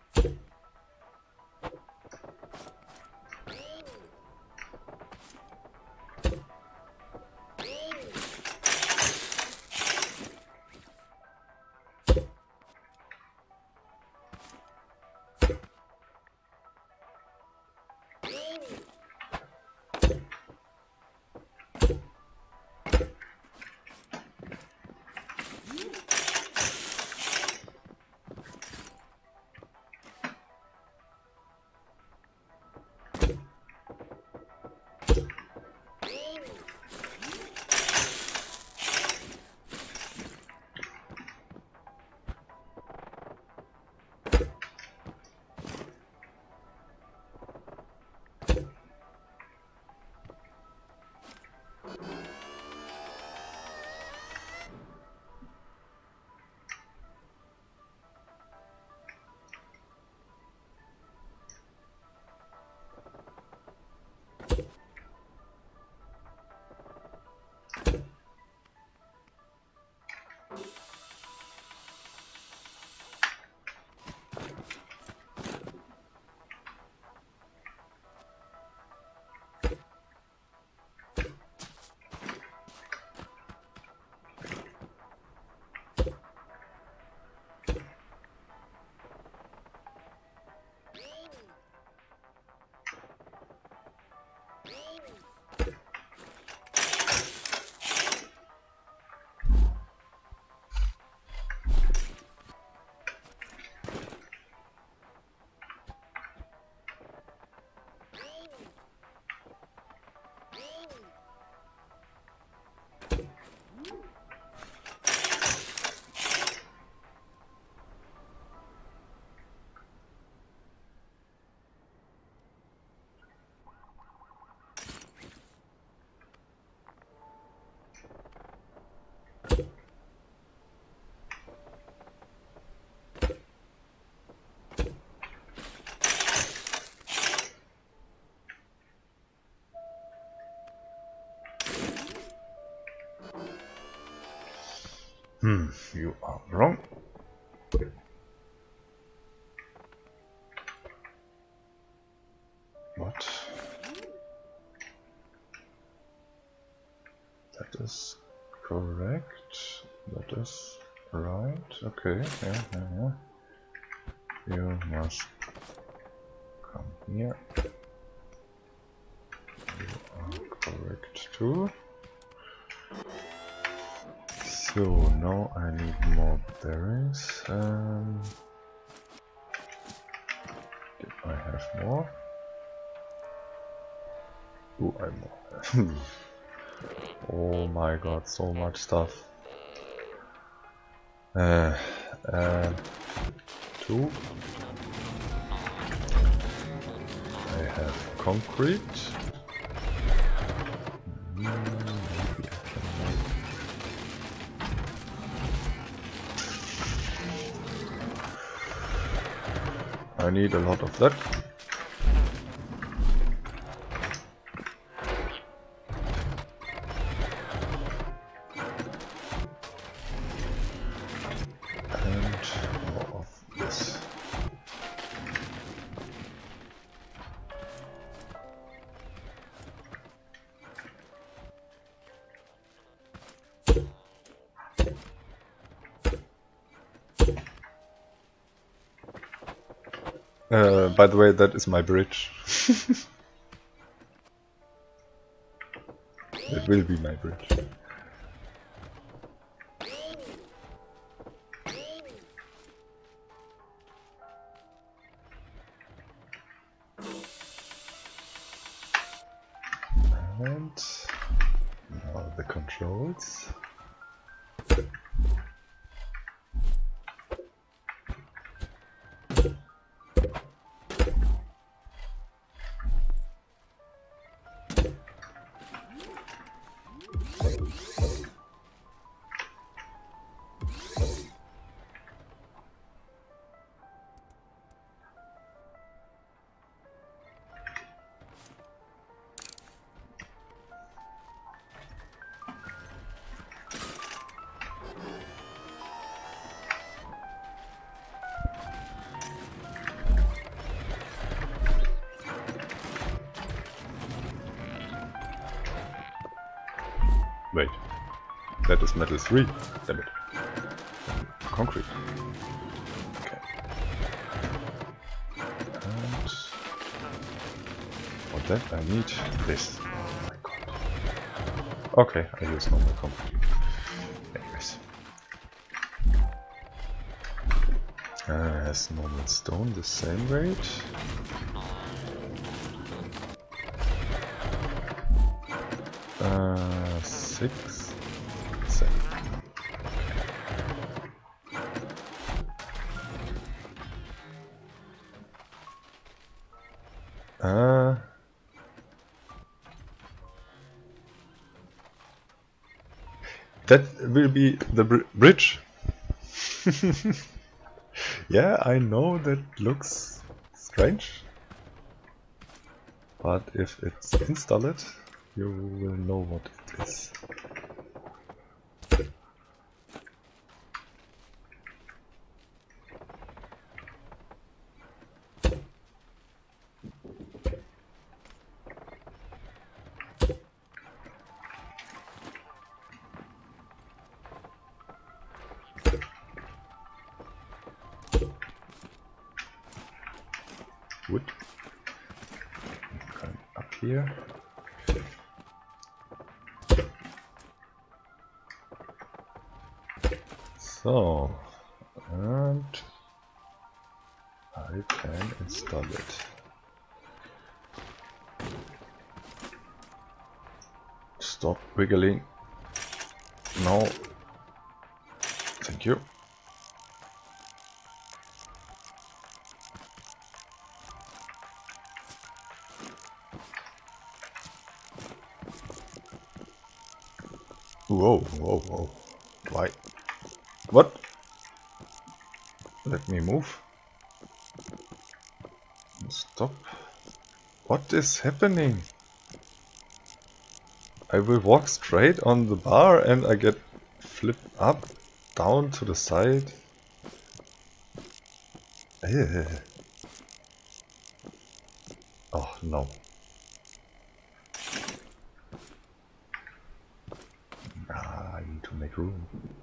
Hmm, you are wrong. What? That is correct. That is right. Okay, yeah, yeah, yeah. You must come here. You are correct too. So now I need more berries. Um, did I have more? Do I more? Oh my god, so much stuff. Uh, uh, two. I have concrete. Mm, maybe I can make. I need a lot of that. And more of this. Uh, by the way, that is my bridge. It will be my bridge. And now the controls. Wait, that is metal three, damn it. Concrete. Okay. And for that I need this. Oh my god. Okay, I use normal concrete. Anyways. Uh, has normal stone the same weight? Uh, six, seven. Okay. Uh, that will be the br bridge. Yeah, I know that looks strange, but if it's installed, you will know what it is. Wood. Going up here. So, and I can install it. Stop wiggling. No. Thank you. Whoa, whoa, whoa. Why? What? Let me move. Stop. What is happening? I will walk straight on the bar and I get flipped up, down to the side. Ugh. Oh no. Ah, I need to make room.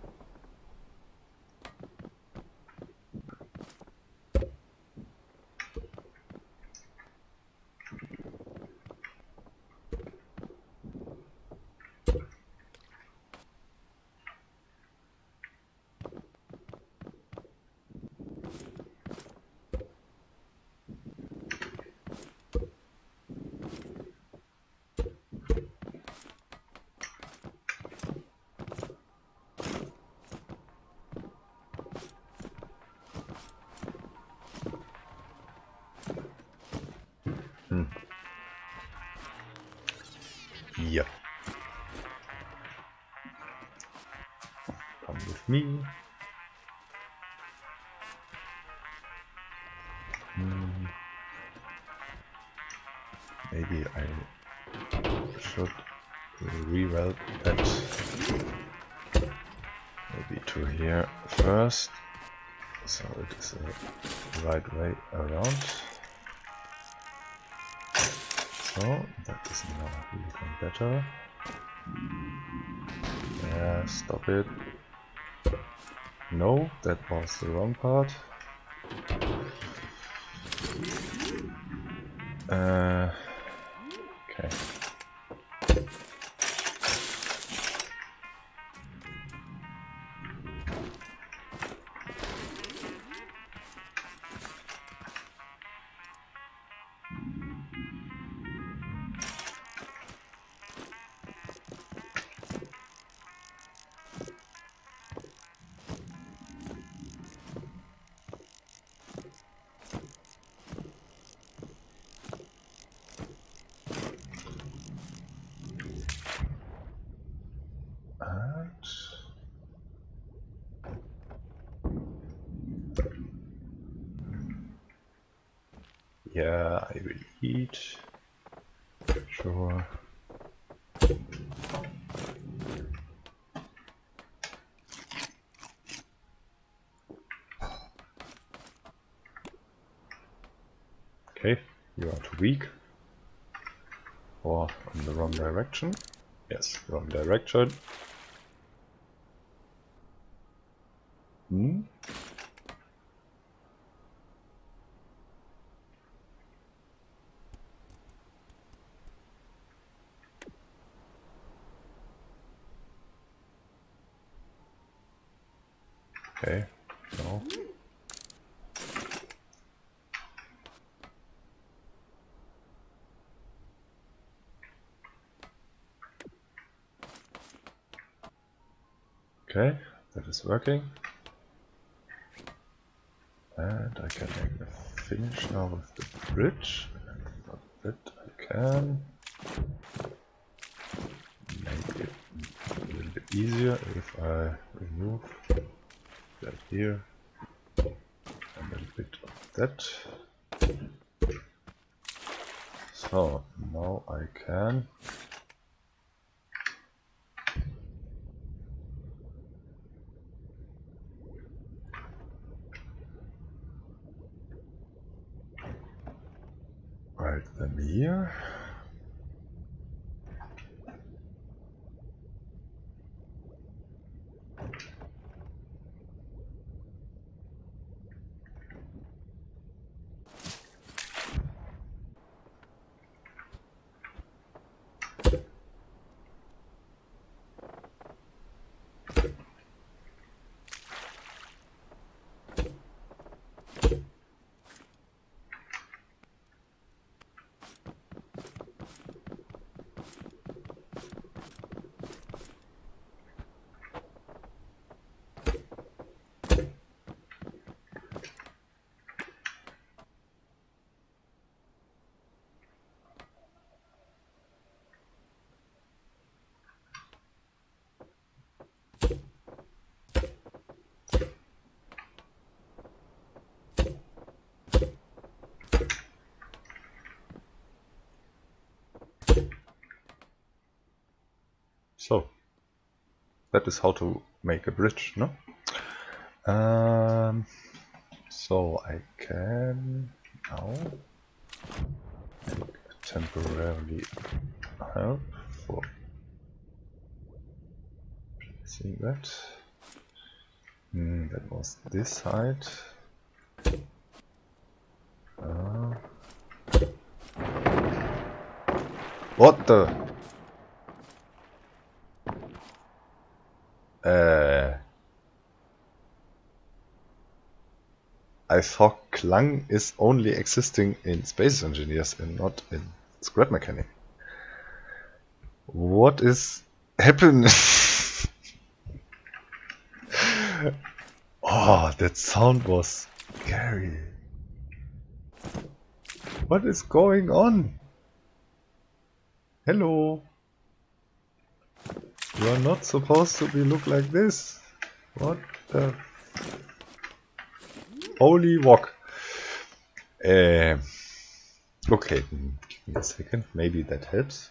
Hmm. Yep. Come with me. Hmm. Maybe I should reweld that maybe to here first, so it is the right way around. So that is now looking better. Yeah, stop it. No, that was the wrong part. Uh, okay. Yeah, I will eat. Sure. Okay, you are too weak. Or in the wrong direction. Yes, wrong direction. Hmm? Okay, no. Okay, that is working. And I can make a finish now with the bridge. Not that I can. Make it a little bit easier if I remove that here and a little bit of that. So now I can write them here. So that is how to make a bridge, no? Um, so I can now temporarily help for placing that. Mm, that was this side. Uh, what the? Uh, I thought Klang is only existing in Space Engineers and not in Scrap Mechanic. What is happening? Oh, that sound was scary. What is going on? Hello. You are not supposed to be look like this. What the holy wok? Uh, okay, give me a second. Maybe that helps.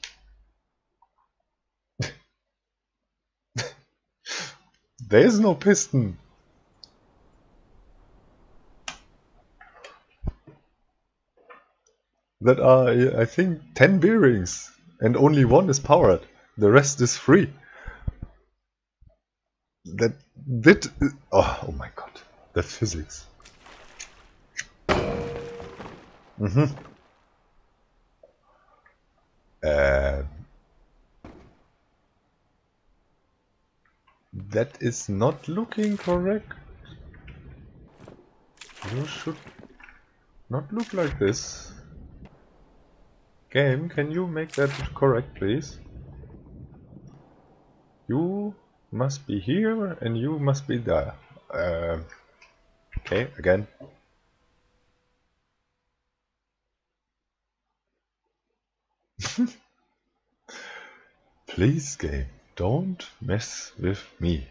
There is no piston. That are, I think, ten bearings, and only one is powered. The rest is free. That did. Oh, oh my god, the physics. Mm-hmm. That is not looking correct. You should not look like this. Game, can you make that correct, please? You must be here and you must be there. Uh, okay, again. Please, game, don't mess with me.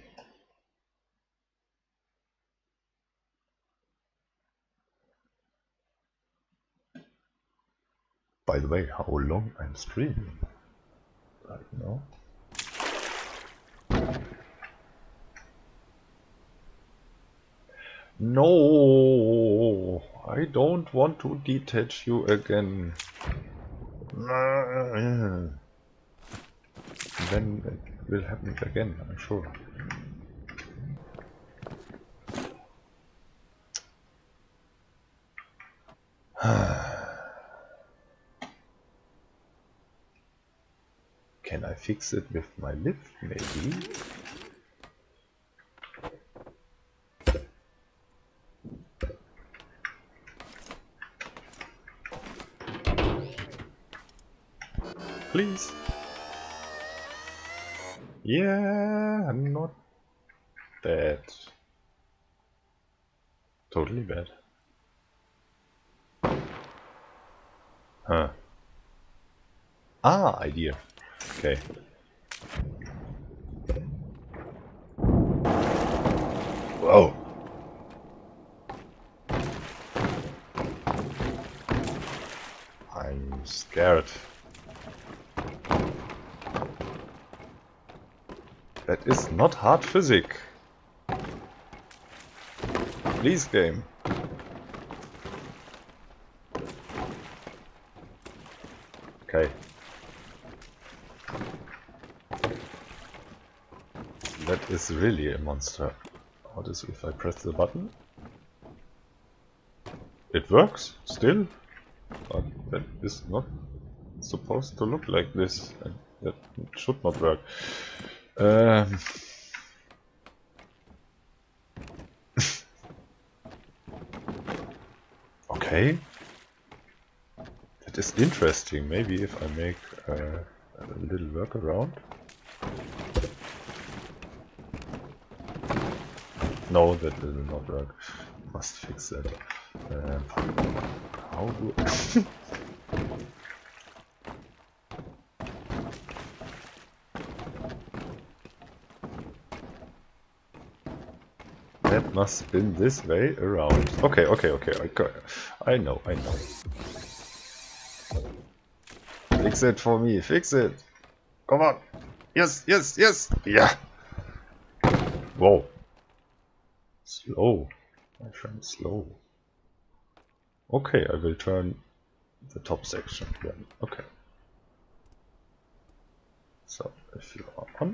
By the way, how long I'm streaming right now? No, I don't want to detach you again. Then it will happen again, I'm sure. Can I fix it with my lift, maybe? Please. Yeah, not bad. Totally bad. Huh. Ah, idea. Okay. Whoa. I'm scared. That is not hard physics. Please, game. Okay. That is really a monster. What is if I press the button? It works still, but that is not supposed to look like this. And that should not work. Um. Okay. That is interesting. Maybe if I make uh, a little workaround. No, that will not work. Must fix that. Uh, how do I That must spin this way around. Okay, okay, okay. I got, I know, I know. Fix it for me. Fix it. Come on. Yes, yes, yes. Yeah. Whoa. Slow. My friend, slow. Okay, I will turn the top section again. Okay. So, if you are on.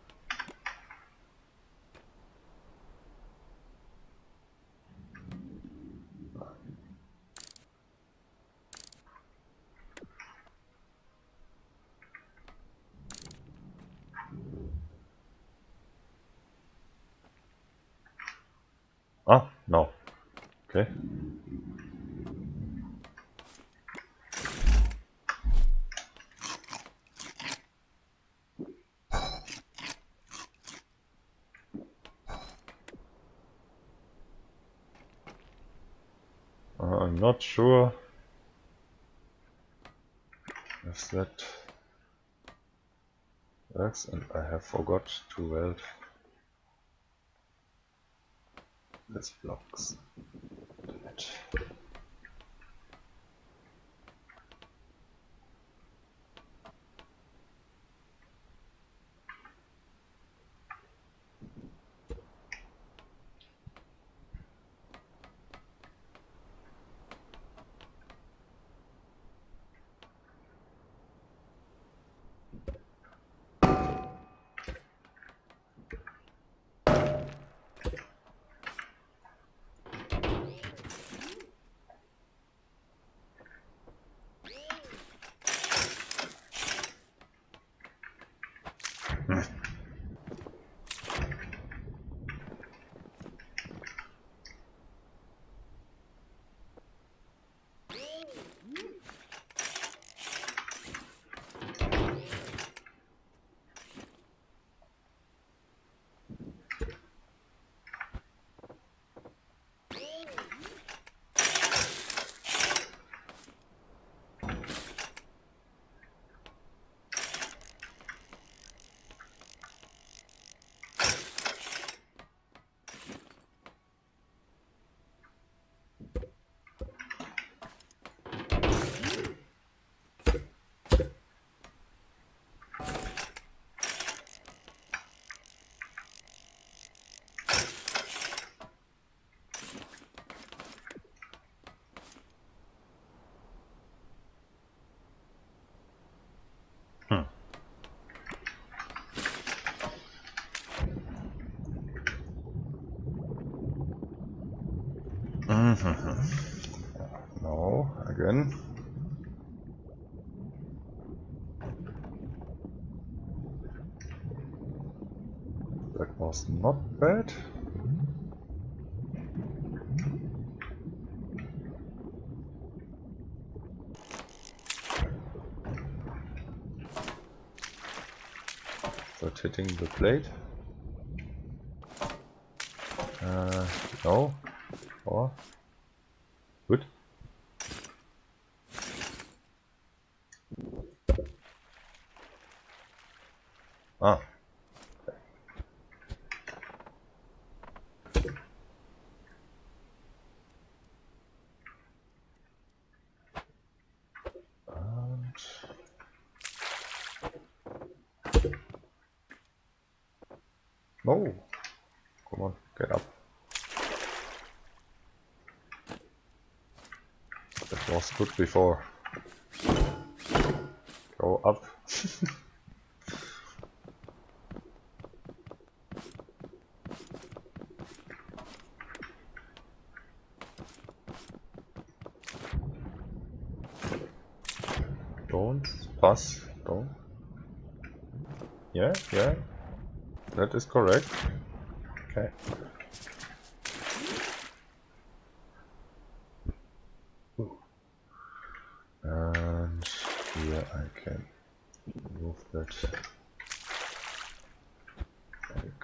Ah, no. Okay. Uh, I'm not sure if that works, and I have forgot to weld these blocks. It. was not bad. Start hitting the plate. Uh, no. Or good. Ah. And no. Come on, get up. That was good before. Go up. Don't pass. Don't. Yeah, yeah. That is correct. Okay. And here I can move that like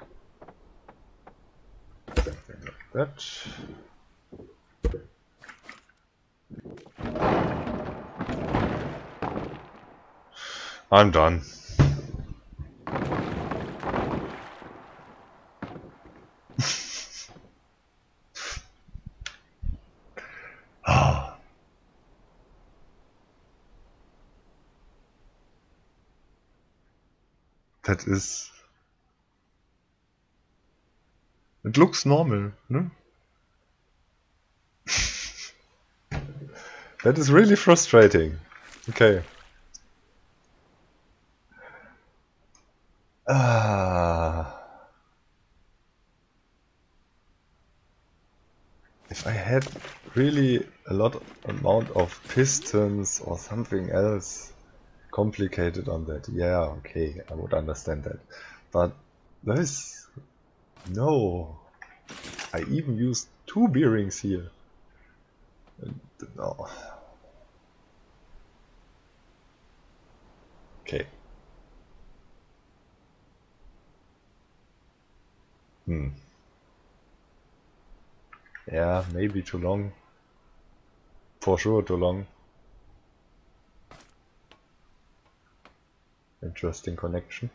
something like that. I'm done. That is... It looks normal, no? That is really frustrating. Okay. Ah. If I had really a lot amount of pistons or something else complicated on that, yeah, okay, I would understand that. But this, no. I even used two bearings here. And, no. Okay. Hmm. Yeah, maybe too long. For sure too long. Interesting connection.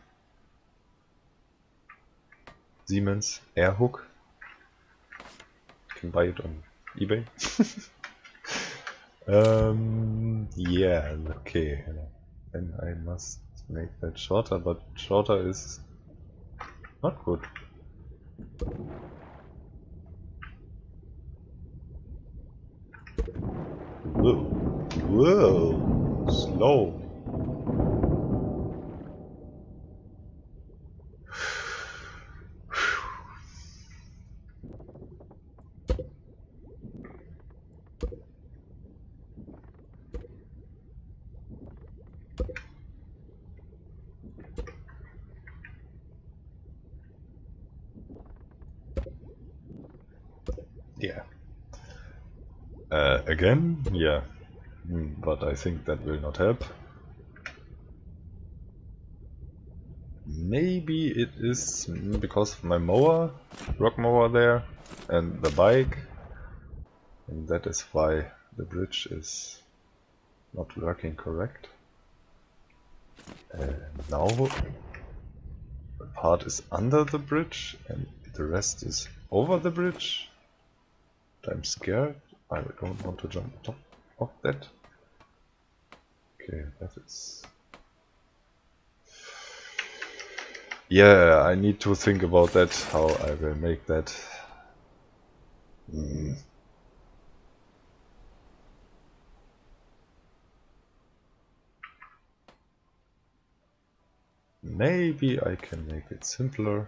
Siemens air hook. You can buy it on eBay. um, yeah, okay. Then I must make that shorter, but shorter is not good. Whoa, whoa, slow. Yeah. Uh, again? Yeah. Mm, but I think that will not help. Maybe it is because of my mower, rock mower there, and the bike. And that is why the bridge is not working correct. And now the part is under the bridge and the rest is over the bridge. I'm scared. I don't want to jump on top of that. Okay, that is... Yeah, I need to think about that, how I will make that. Mm. Maybe I can make it simpler.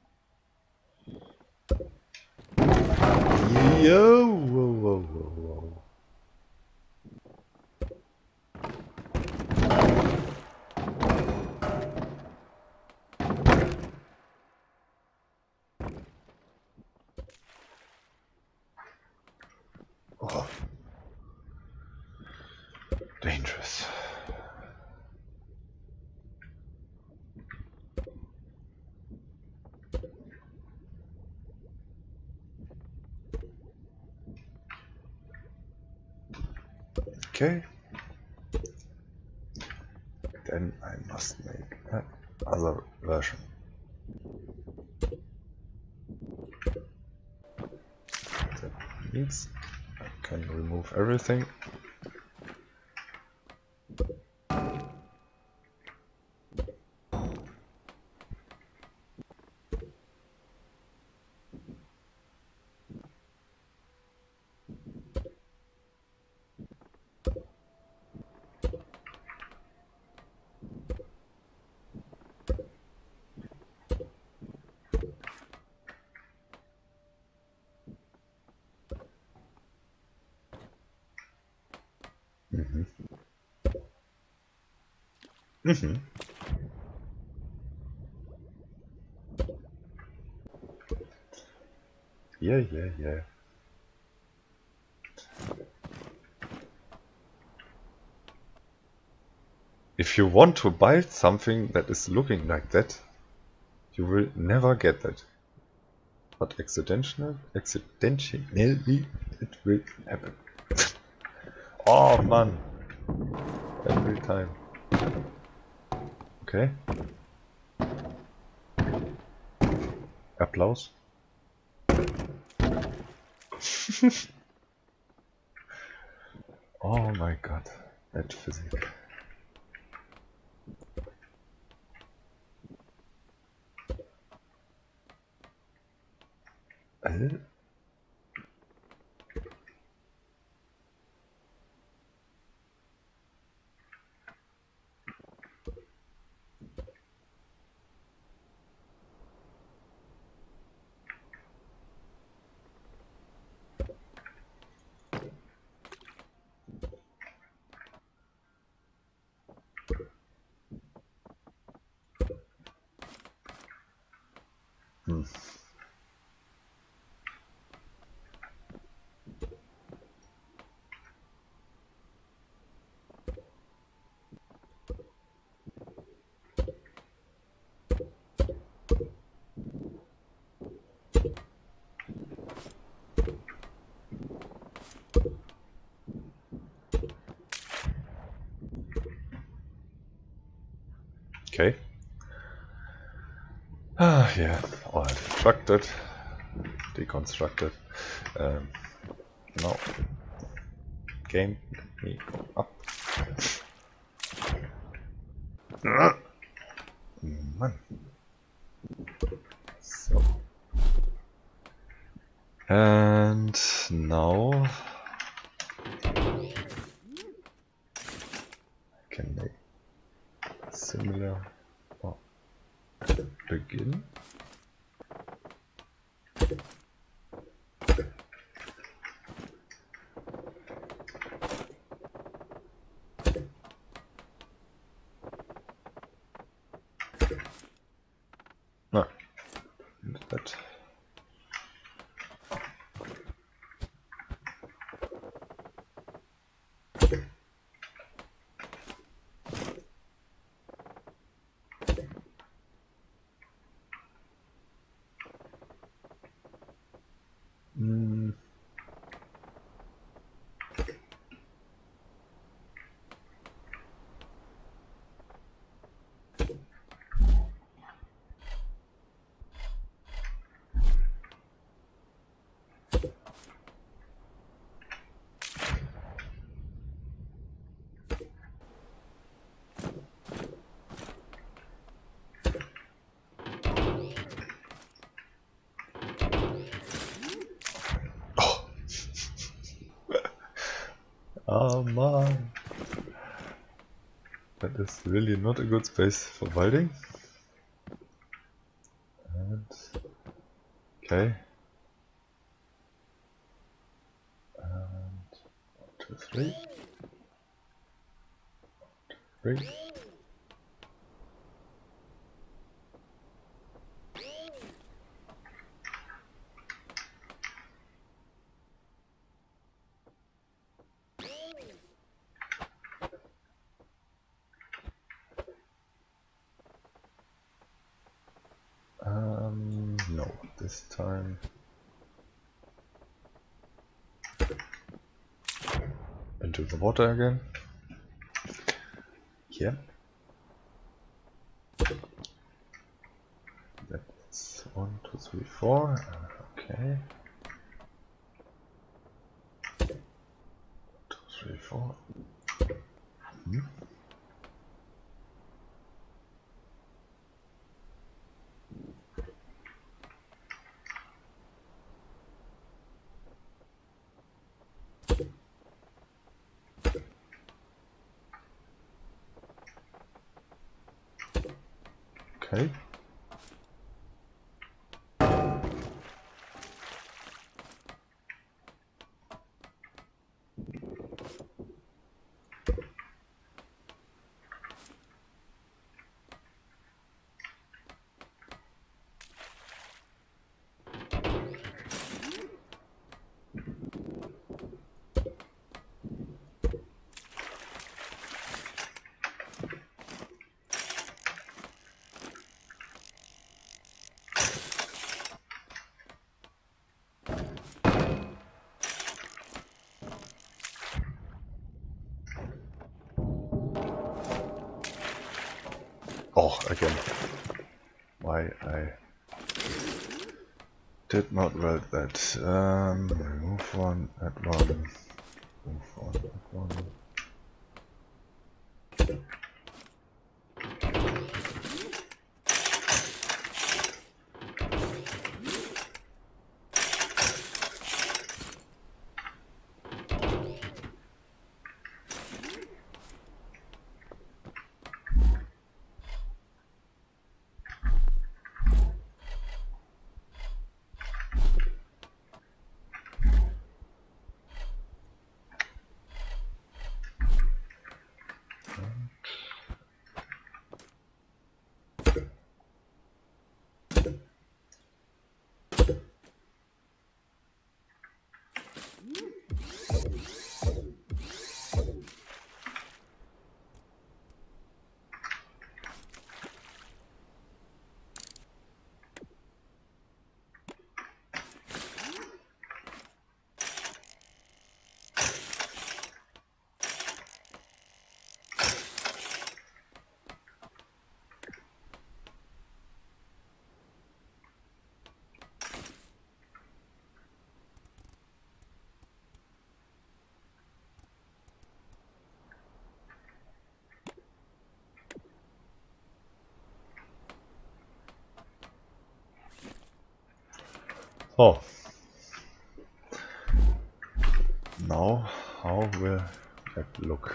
Yo, whoa, whoa, whoa, whoa. Oh. Dangerous. Okay. Then I must make another version. That means I can remove everything. Mhm. Mhm. Yeah, yeah, yeah. If you want to buy something that is looking like that, you will never get that. But accidental, accidentally, it will happen. Oh man, every time. Okay. Applaus. Oh my god, that physics. Uh, hmm. Okay. Ah, yeah. All constructed, deconstructed. Um, now, game, let me go up. Ah, man. So. And now I can make similar oh, begin. No, that. Mm. Oh. Oh man. That is really not a good space for welding. And okay. And one, two, three. One, two, three. this time into the water again. Here. That's one, two, three, four. Okay. Two, three, four. Hmm. Okay. Oh, again. Why I did not weld that. Um, remove one, add one, move one, add one. Oh. Now, how will that look?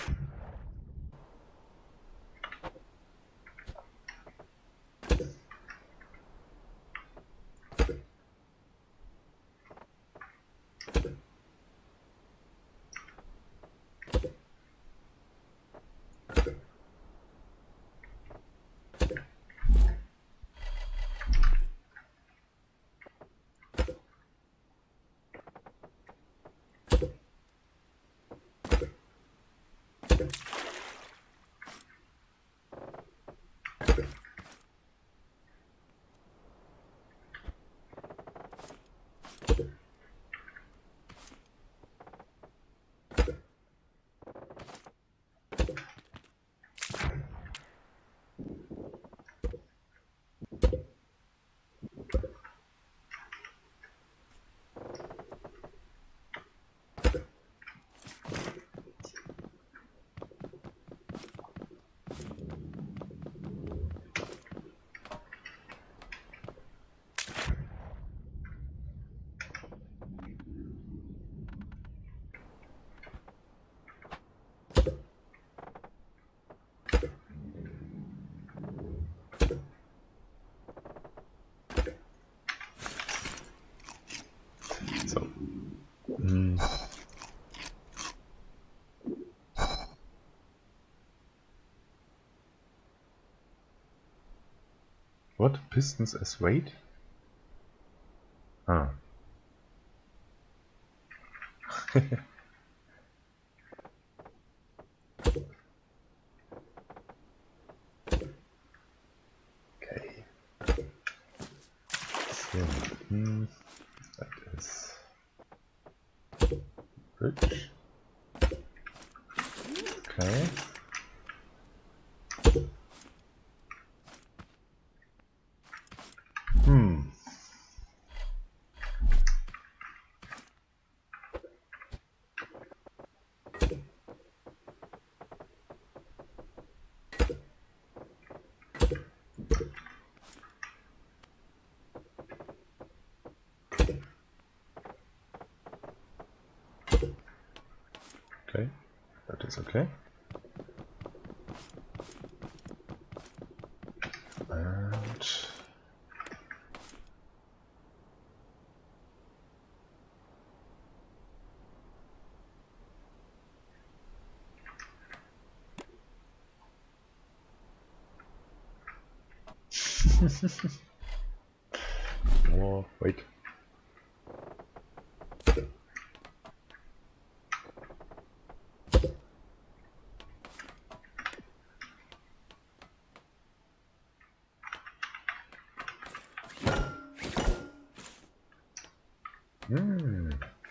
So, mm. What? Pistons as weight? Ah. Okay. Okay. Hmm. That is bridge. Okay. Hmm. Okay, that is okay. And oh, wait. Hmm.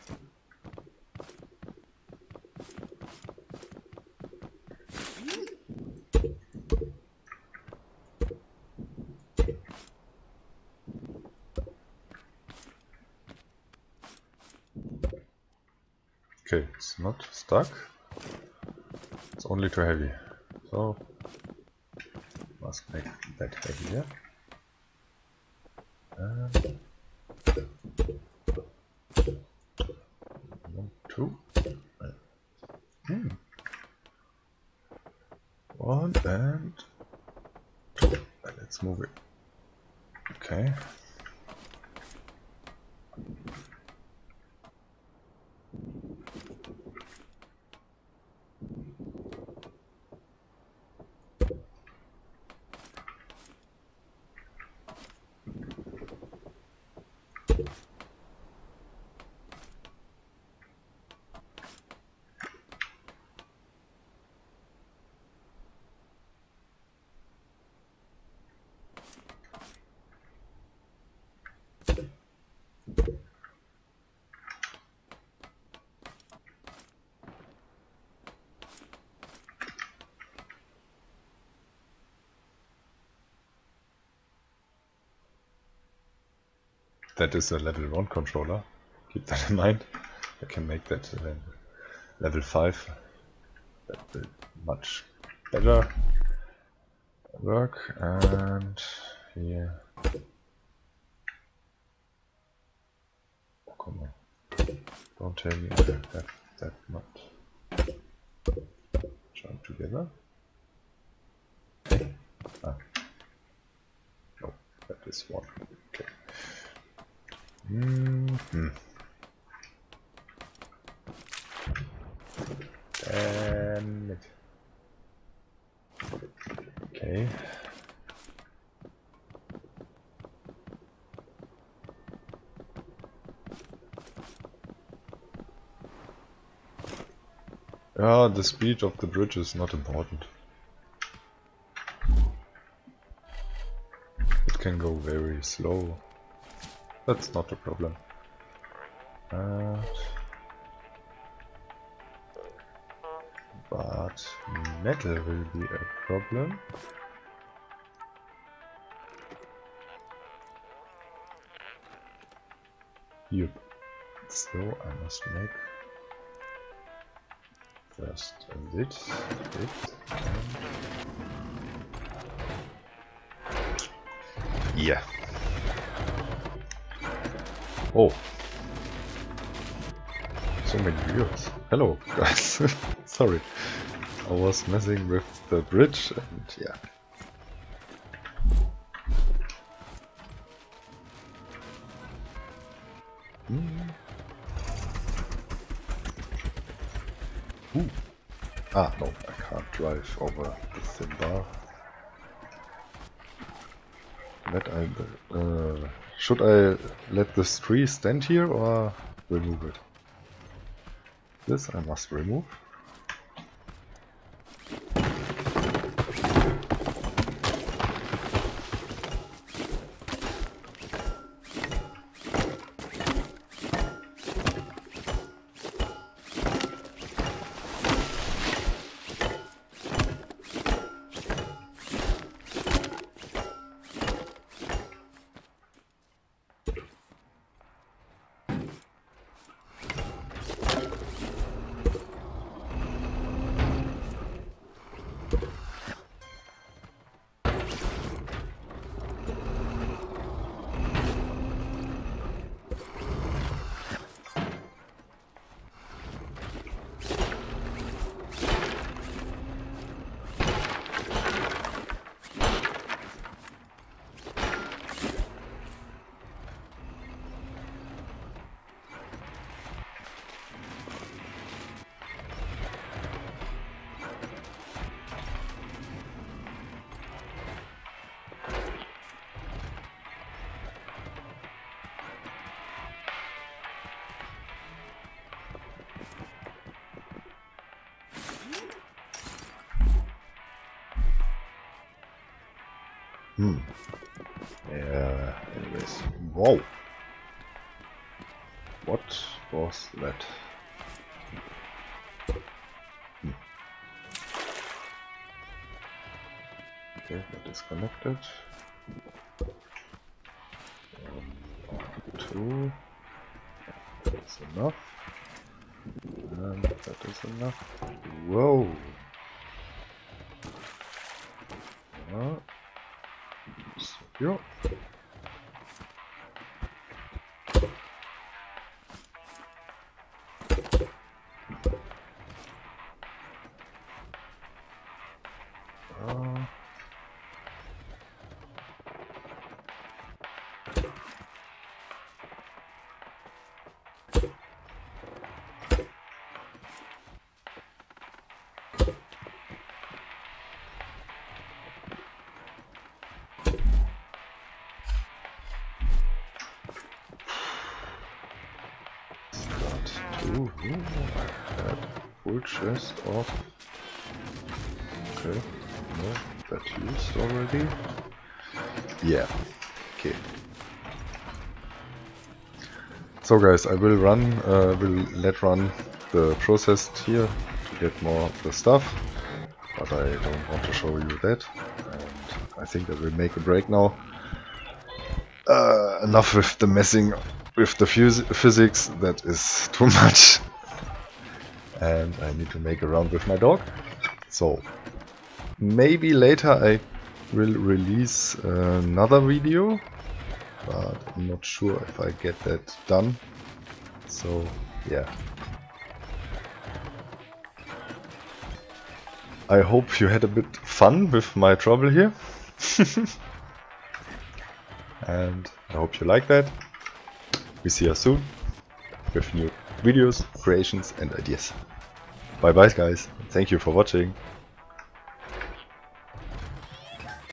Okay, it's not stuck. It's only too heavy. So must make that heavier. And one, two. Hmm. One and two. And let's move it. Okay. That is a level one controller. Keep that in mind. I can make that uh, level five. That will much better work. And here. Oh, come on. Don't tell me I have that not joined together. Ah. No, that is one. Okay. Mm-hmm. Damn it. Okay. Ah, the speed of the bridge is not important. It can go very slow. That's not a problem. And but metal will be a problem. Yep. So I must make first this, this, and yeah. Oh, so many views. Hello, guys. Sorry, I was messing with the bridge, and yeah. Mm. Ooh. Ah, no, I can't drive over the thin bar. Let I, uh, should I let this tree stand here or remove it? This I must remove. Hmm. Yeah, anyways. Wow. What was that? Hmm. Okay, that is connected. Um, two. That is enough. And that is enough. Whoa. Uh, secure. Uh, Ooh, I had full chest of. Okay, no, that used already. Yeah, okay. So guys, I will run, uh, will let run the process here to get more of the stuff, but I don't want to show you that, and I think I will make a break now. Uh, enough with the messing with the phys physics, that is too much. And I need to make a round with my dog. So maybe later I will release another video, but I'm not sure if I get that done. So yeah. I hope you had a bit fun with my trouble here. And I hope you like that. We see you soon with new videos, creations and ideas. Bye bye guys. Thank you for watching.